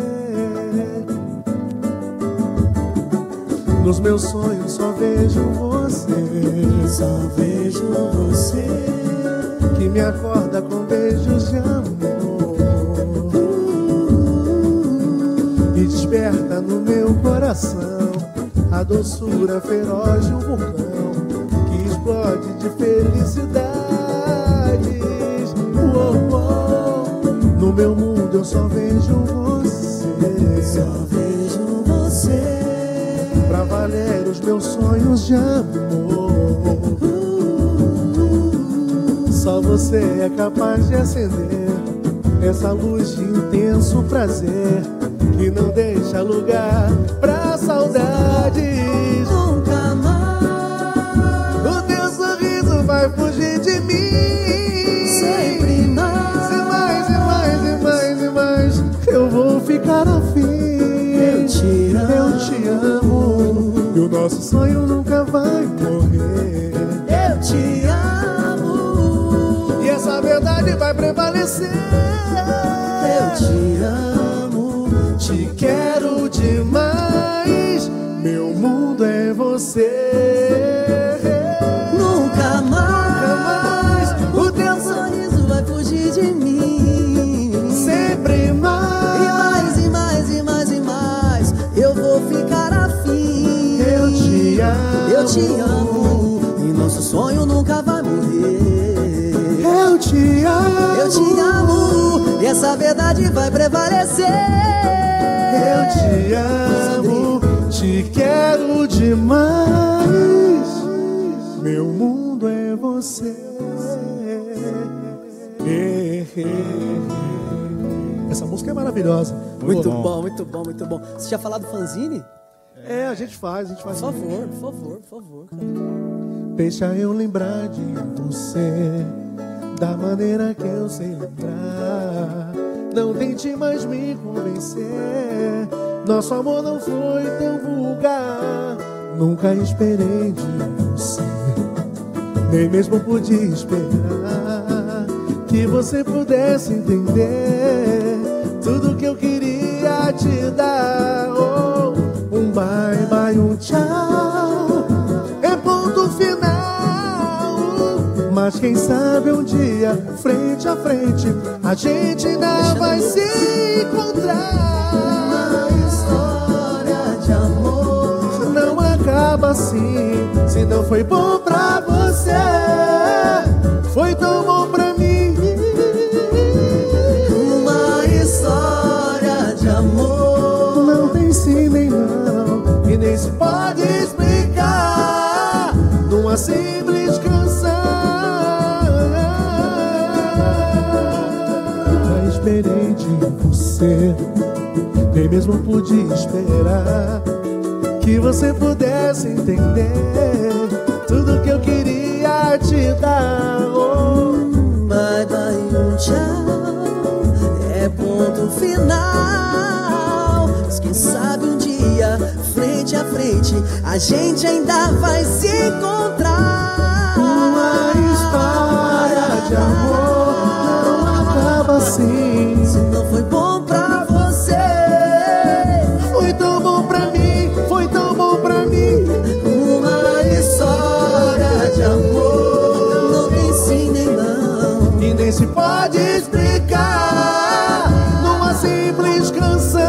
Nos meus sonhos só vejo você. Só vejo você. Que me acorda com beijos de amor e desperta no meu coração a doçura feroz de um vulcão que explode de felicidades. No meu mundo eu só vejo você. Só vejo você. Pra valer os meus sonhos de amor. Só você é capaz de acender essa luz de intenso prazer que não deixa lugar pra saudades. Nunca mais o teu sorriso vai fugir de mim. Sempre mais e mais e mais e mais e mais eu vou ficar afim. Eu te amo e o nosso sonho nunca vai morrer. Eu te amo e essa verdade vai prevalecer. Eu te amo, te quero demais. Meu mundo é você. Nunca mais o teu sorriso vai fugir de mim. Sempre mais e mais e mais e mais eu vou ficar afim. Eu te amo e nosso sonho nunca vai morrer. Eu te essa verdade vai prevalecer. Eu te amo, te quero demais. Meu mundo é você. Essa música é maravilhosa. Muito bom, muito bom, muito bom. Você já falou do fanzine? A gente faz. Por favor, cara. Deixa eu lembrar de você da maneira que eu sei lembrar. Não tente mais me convencer. Nosso amor não foi tão vulgar. Nunca esperei de você, nem mesmo pude esperar que você pudesse entender tudo que eu queria te dar. Oh, um bye bye, um tchau, é ponto final. Mas quem sabe um dia, frente a frente, a gente ainda vai se encontrar. Uma história de amor não acaba assim. Se não foi bom pra você, foi tão bom pra mim. Uma história de amor não tem sim nem não, e nem se pode explicar numa simples canção. Já esperei de você, nem mesmo pude esperar que você pudesse entender tudo que eu queria te dar. Oh, bye bye, um tchau, é ponto final. Mas quem sabe um dia, frente a frente, a gente ainda vai se encontrar. Uma história de amor não acaba assim. Se não foi bom pra você, foi tão bom pra mim, foi tão bom pra mim. Uma história de amor não tem sim nem não, e nem se pode explicar numa simples canção.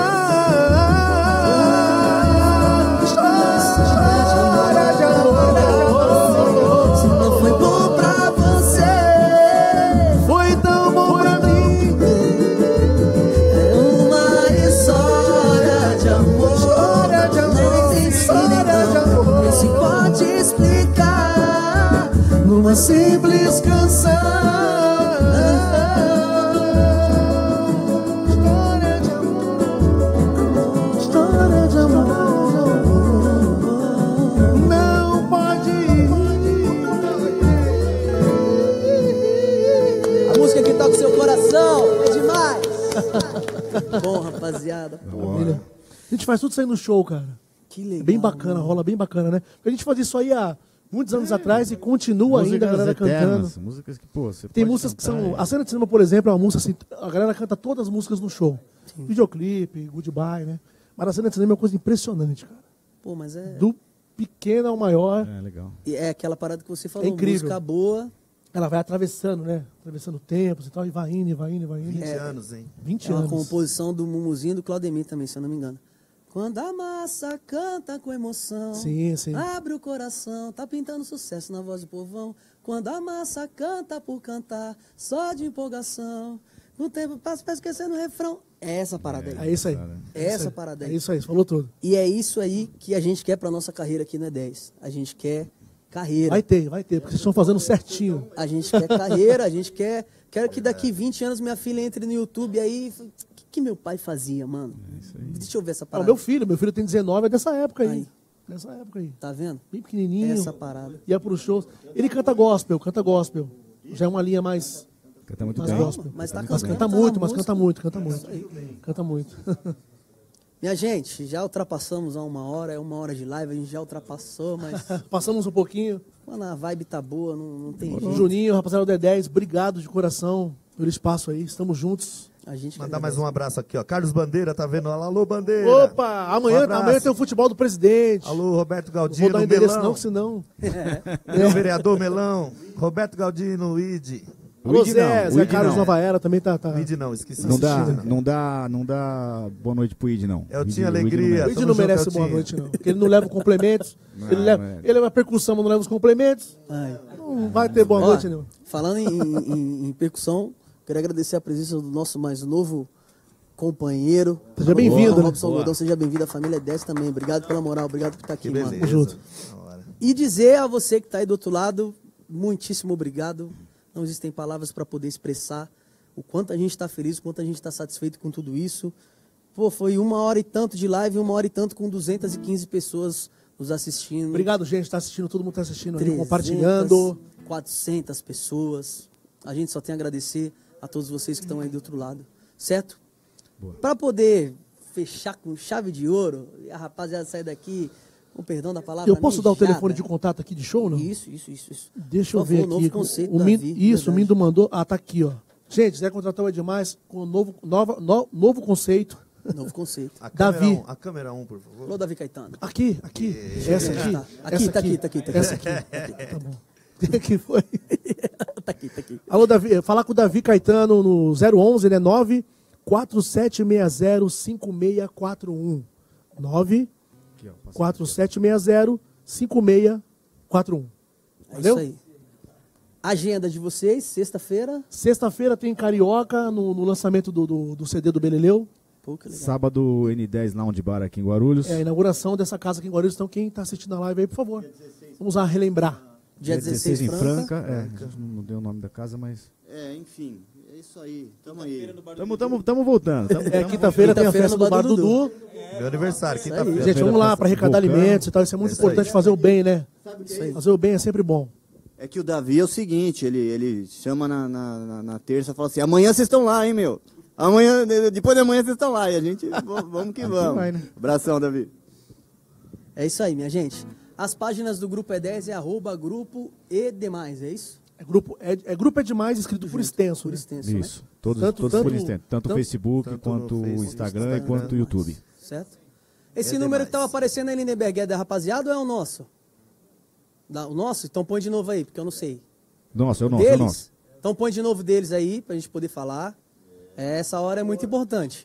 História de amor, se não foi bom pra você, foi tão bom pra mim. Uma história de amor, história de amor, não tem história de amor, nem se pode explicar numa simples canção. História de amor, história de amor, não pode. A música que toca o seu coração é demais. Bom, rapaziada. Maravilha. A gente faz tudo isso aí no show, cara. Que legal. É bem bacana, mano. rola bem bacana, né? Porque a gente fazia isso aí há muitos anos atrás e continua ainda a galera eternas, cantando. músicas que, pô, você Tem pode músicas que cantar são... e- A Cena de Cinema, por exemplo, é uma música assim... A galera canta todas as músicas no show. Videoclipe, Goodbye, né? Mas a Cena de Cinema é uma coisa impressionante, cara. Pô, mas é... Do pequeno ao maior, É, legal. É aquela parada que você falou, É incrível. música boa. ela vai atravessando, né? Atravessando tempos e tal, e vai indo, e vai indo, e vai indo. 20 anos, hein? 20 É uma anos. composição do Mumuzinho e do Claudemir também, se eu não me engano. Quando a massa canta com emoção, Sim, sim. abre o coração, tá pintando sucesso na voz do povão. Quando a massa canta por cantar, só de empolgação, no tempo passa pra esquecer no refrão. É essa parada aí. É isso aí. É essa parada aí. É isso aí, você falou tudo. E é isso aí que a gente quer pra nossa carreira aqui no E10. A gente quer carreira. Vai ter, porque vocês estão fazendo certinho. A gente quer carreira, a gente quer... Quero que daqui 20 anos minha filha entre no YouTube aí... O que meu pai fazia, mano? Deixa eu ver essa Ah, parada. meu filho tem 19, é dessa época aí. Aí. Dessa época aí. Tá vendo? Bem pequenininho. Essa parada. Ia pros shows. Ele canta gospel. Já é uma linha mais... Canta muito mais bem. gospel. Mas tá Mas cantando, canta tá muito, na mas música. canta muito. Canta muito. Minha gente, já ultrapassamos a 1 hora, é 1 hora de live, a gente já ultrapassou, mas Passamos um pouquinho. quando a vibe tá boa, não tem jeito. Juninho, rapaziada do D10, obrigado de coração pelo espaço aí. Estamos juntos. A gente Mandar mais um abraço aqui, ó. Carlos Bandeira, tá vendo? Alô, Bandeira. Opa, amanhã tem o futebol do presidente. Alô, Roberto Não vou Galdino, dar endereço Melão. não, senão... Meu vereador Melão. Roberto Galdino, Id. Alô, Id Zé, não, Zé Id Carlos não. Nova Era também tá... Id não, esqueci. Não dá, assistindo. não dá boa noite pro Id, não. Eu Id- tinha o Id alegria. O merece. Id Tamo não junto, merece Eltinho. boa noite, não. Porque ele não leva complementos. ele Não, leva a percussão, mas não leva os complementos. Ai. Não vai ter boa Ó, noite, não. falando em percussão, Quero agradecer a presença do nosso mais novo companheiro. Seja bem-vindo, né? Robson Gordão, seja bem-vindo. A família 10 também. Obrigado pela moral, obrigado por estar aqui, mano. beleza. Junto. E dizer a você que está aí do outro lado, muitíssimo obrigado. Não existem palavras para poder expressar o quanto a gente está feliz, o quanto a gente está satisfeito com tudo isso. Pô, foi 1 hora e tanto de live, 1 hora e tanto com 215 pessoas nos assistindo. Obrigado, gente. Tá assistindo, todo mundo tá assistindo aí, 300, compartilhando. 400 pessoas. A gente só tem a agradecer a todos vocês que estão aí do outro lado. Certo? Para poder fechar com chave de ouro, e a rapaziada sair daqui, com perdão da palavra, Eu posso dar o mijada. telefone de contato aqui de show, não? Isso. Deixa eu Por ver favor, aqui. novo conceito O da Min- Vi, Isso, o verdade. Mindo mandou. Ah, tá aqui, ó. Gente, Zé contratou é demais com novo conceito. Novo conceito. Davi. A câmera 1, por favor. Alô, Davi Caetano. Aqui. Essa aqui. Tá. Essa Tá aqui. Essa aqui. Tá bom. Que foi? Tá aqui. Alô, Davi. Falar com o Davi Caetano no 011, né? 947605641. 947605641. É Valeu? isso aí. Agenda de vocês, sexta-feira. Sexta-feira tem Carioca no lançamento do CD do Beleleu. Pô, que legal. Sábado, N10 Lounge Bar aqui em Guarulhos. É a inauguração dessa casa aqui em Guarulhos. Então, quem está assistindo a live aí, por favor, vamos lá relembrar. Dia 16 em Franca. Franca. Não deu o nome da casa, mas... Enfim, é isso aí. Tamo aí. Tamo voltando. Quinta-feira tem a festa do Bar Dudu. Meu aniversário, quinta-feira. Gente, vamos lá para arrecadar alimentos e tal. Isso é muito importante, fazer o bem, né? Fazer o bem é sempre bom. É que o Davi é o seguinte, ele chama na terça e fala assim, amanhã vocês estão lá, hein, meu? Amanhã, depois de amanhã vocês estão lá. E a gente, vamos que vamos. vai, né? Abração, Davi. É isso aí, minha gente. As páginas do Grupo E10 é @grupo e demais, é isso? Grupo é demais, escrito por extenso. Por Né? extenso, Isso. Todos Tanto- por extenso. Tanto o Facebook, tanto quanto no o Facebook, Instagram, quanto o YouTube. né? Certo? Esse número que estava aparecendo aí, Lindenberg, é da rapaziada ou é o nosso? O nosso? Então põe de novo aí, porque eu não sei. Nossa, é o nosso, Deles? é o nosso. Então põe de novo deles aí, pra gente poder falar. Essa hora é muito importante.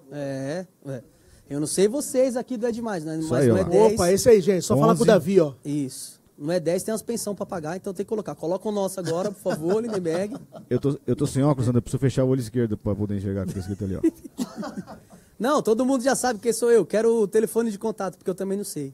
Eu não sei vocês aqui do É Demais, né? Mas aí, não ó. é 10. Opa, esse aí, gente. Só falar com o 11. Davi, ó. Isso. Não é 10, tem umas pensão pra pagar, então tem que colocar. Coloca o nosso agora, por favor, Lindenberg. Eu tô sem óculos, André. Preciso fechar o olho esquerdo pra poder enxergar o que tá escrito ali, ó. Não, todo mundo já sabe quem sou eu. Quero o telefone de contato, porque eu também não sei.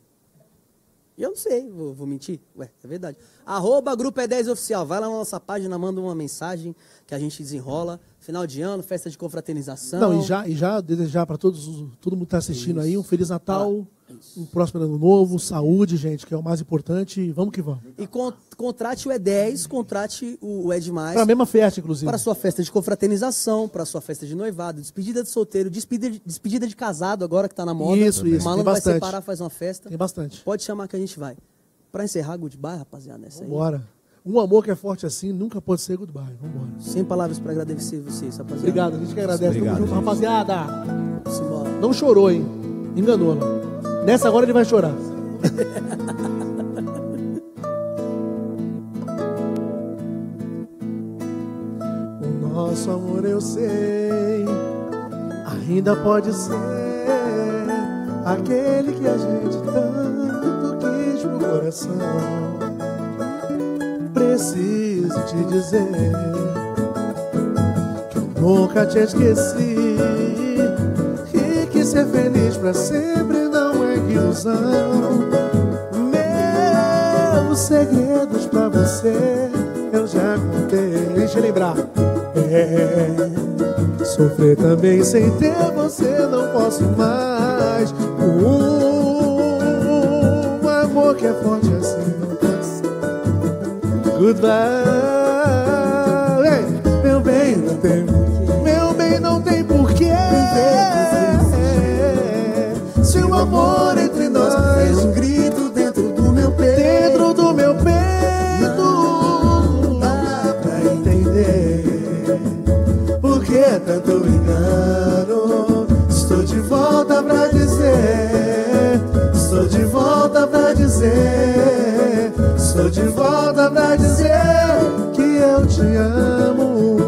E eu não sei, vou mentir? Ué, é verdade. @Grupo E10 Oficial. Vai lá na nossa página, manda uma mensagem que a gente desenrola. Final de ano, festa de confraternização. Não, e já desejar para todo mundo que está assistindo aí um Feliz Natal, um próximo ano novo, saúde, gente, que é o mais importante. E vamos que vamos. E contrate o E10, contrate o É Demais. Para a mesma festa, inclusive. Para sua festa de confraternização, para sua festa de noivado, despedida de solteiro, despedida de casado agora que tá na moda. Isso, O tem malandro vai bastante. separar, faz uma festa. Tem bastante. Pode chamar que a gente vai. Para encerrar, goodbye, rapaziada. Essa aí. Bora. Um amor que é forte assim nunca pode ser goodbye. Vambora. Sem palavras para agradecer vocês, rapaziada. Obrigado, a gente que agradece. Obrigado, Tamo junto, gente. rapaziada. Simbora. Não chorou, hein? Enganou, não. Nessa agora ele vai chorar. O nosso amor eu sei, ainda pode ser aquele que a gente tanto quis pro coração. Preciso te dizer que eu nunca te esqueci e que ser feliz pra sempre não é ilusão. Meus segredos pra você eu já contei. Deixa eu lembrar. Sofrer também sem ter você não posso mais. Um amor que é forte assim não pode ser. Goodbye. Ei, meu bem, não tem porquê. Meu bem, não tem porquê. Se o amor entre nós fez um grito dentro do meu peito. Dentro do meu peito. Não dá pra entender por que tanto engano. Estou de volta pra dizer. Estou de volta pra dizer. Estou de volta pra dizer que eu te amo.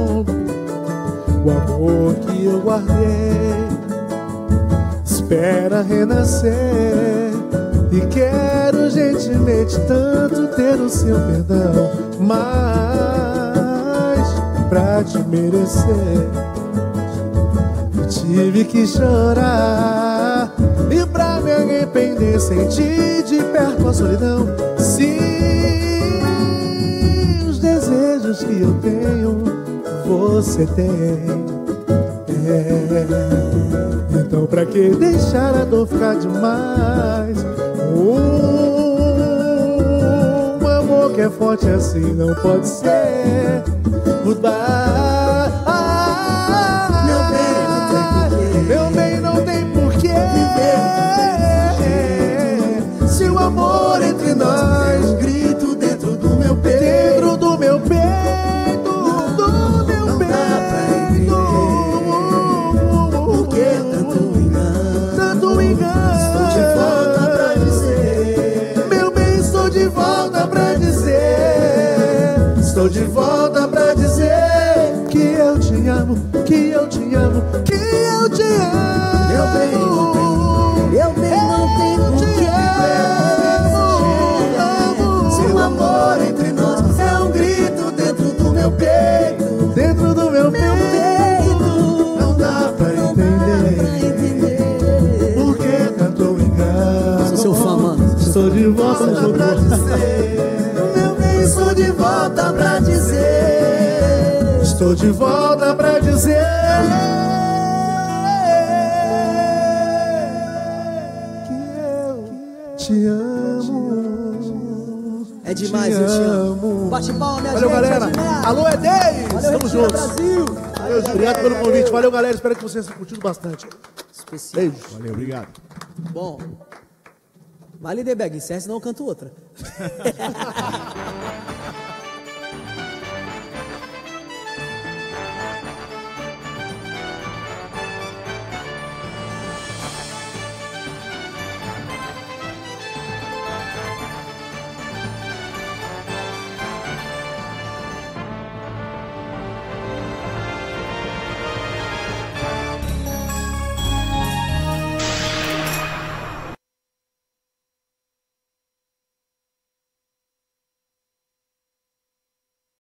O amor que eu guardei espera renascer. E quero gentilmente tanto ter o seu perdão. Mas pra te merecer. Eu tive que chorar e pra me arrepender, sentir de perto a solidão. Sim, os desejos que eu tenho, você tem. Então pra que deixar a dor ficar demais? Um amor que é forte assim não pode ser. Goodbye. Meu bem, não tem porquê. Se o amor entre nós, grito dentro do meu peito, dentro do meu peito, do meu peito. Por que tanto engano? Tanto engano. Estou de volta pra dizer, meu bem, estou de volta pra dizer, estou de volta pra dizer que eu te amo, que eu te amo, que eu te amo. Meu bem, não tem porquê. Seu amor entre nós é um grito dentro do meu peito, dentro do meu peito. Não dá pra entender por que tanto engano. Sou seu fã, mano. Estou de volta pra dizer, meu bem, estou de volta pra dizer, estou de volta pra dizer te amo. É demais, eu te amo. Bate palma, minha Valeu, gente. galera. É demais. Alô, Edei. Valeu, Estamos Retira juntos. Brasil. Valeu, obrigado pelo convite. Valeu, galera. Espero que vocês tenham curtido bastante. Especial. Beijo. Valeu, obrigado. Bom. Vai, Lidebeg, encerra, senão eu canto outra.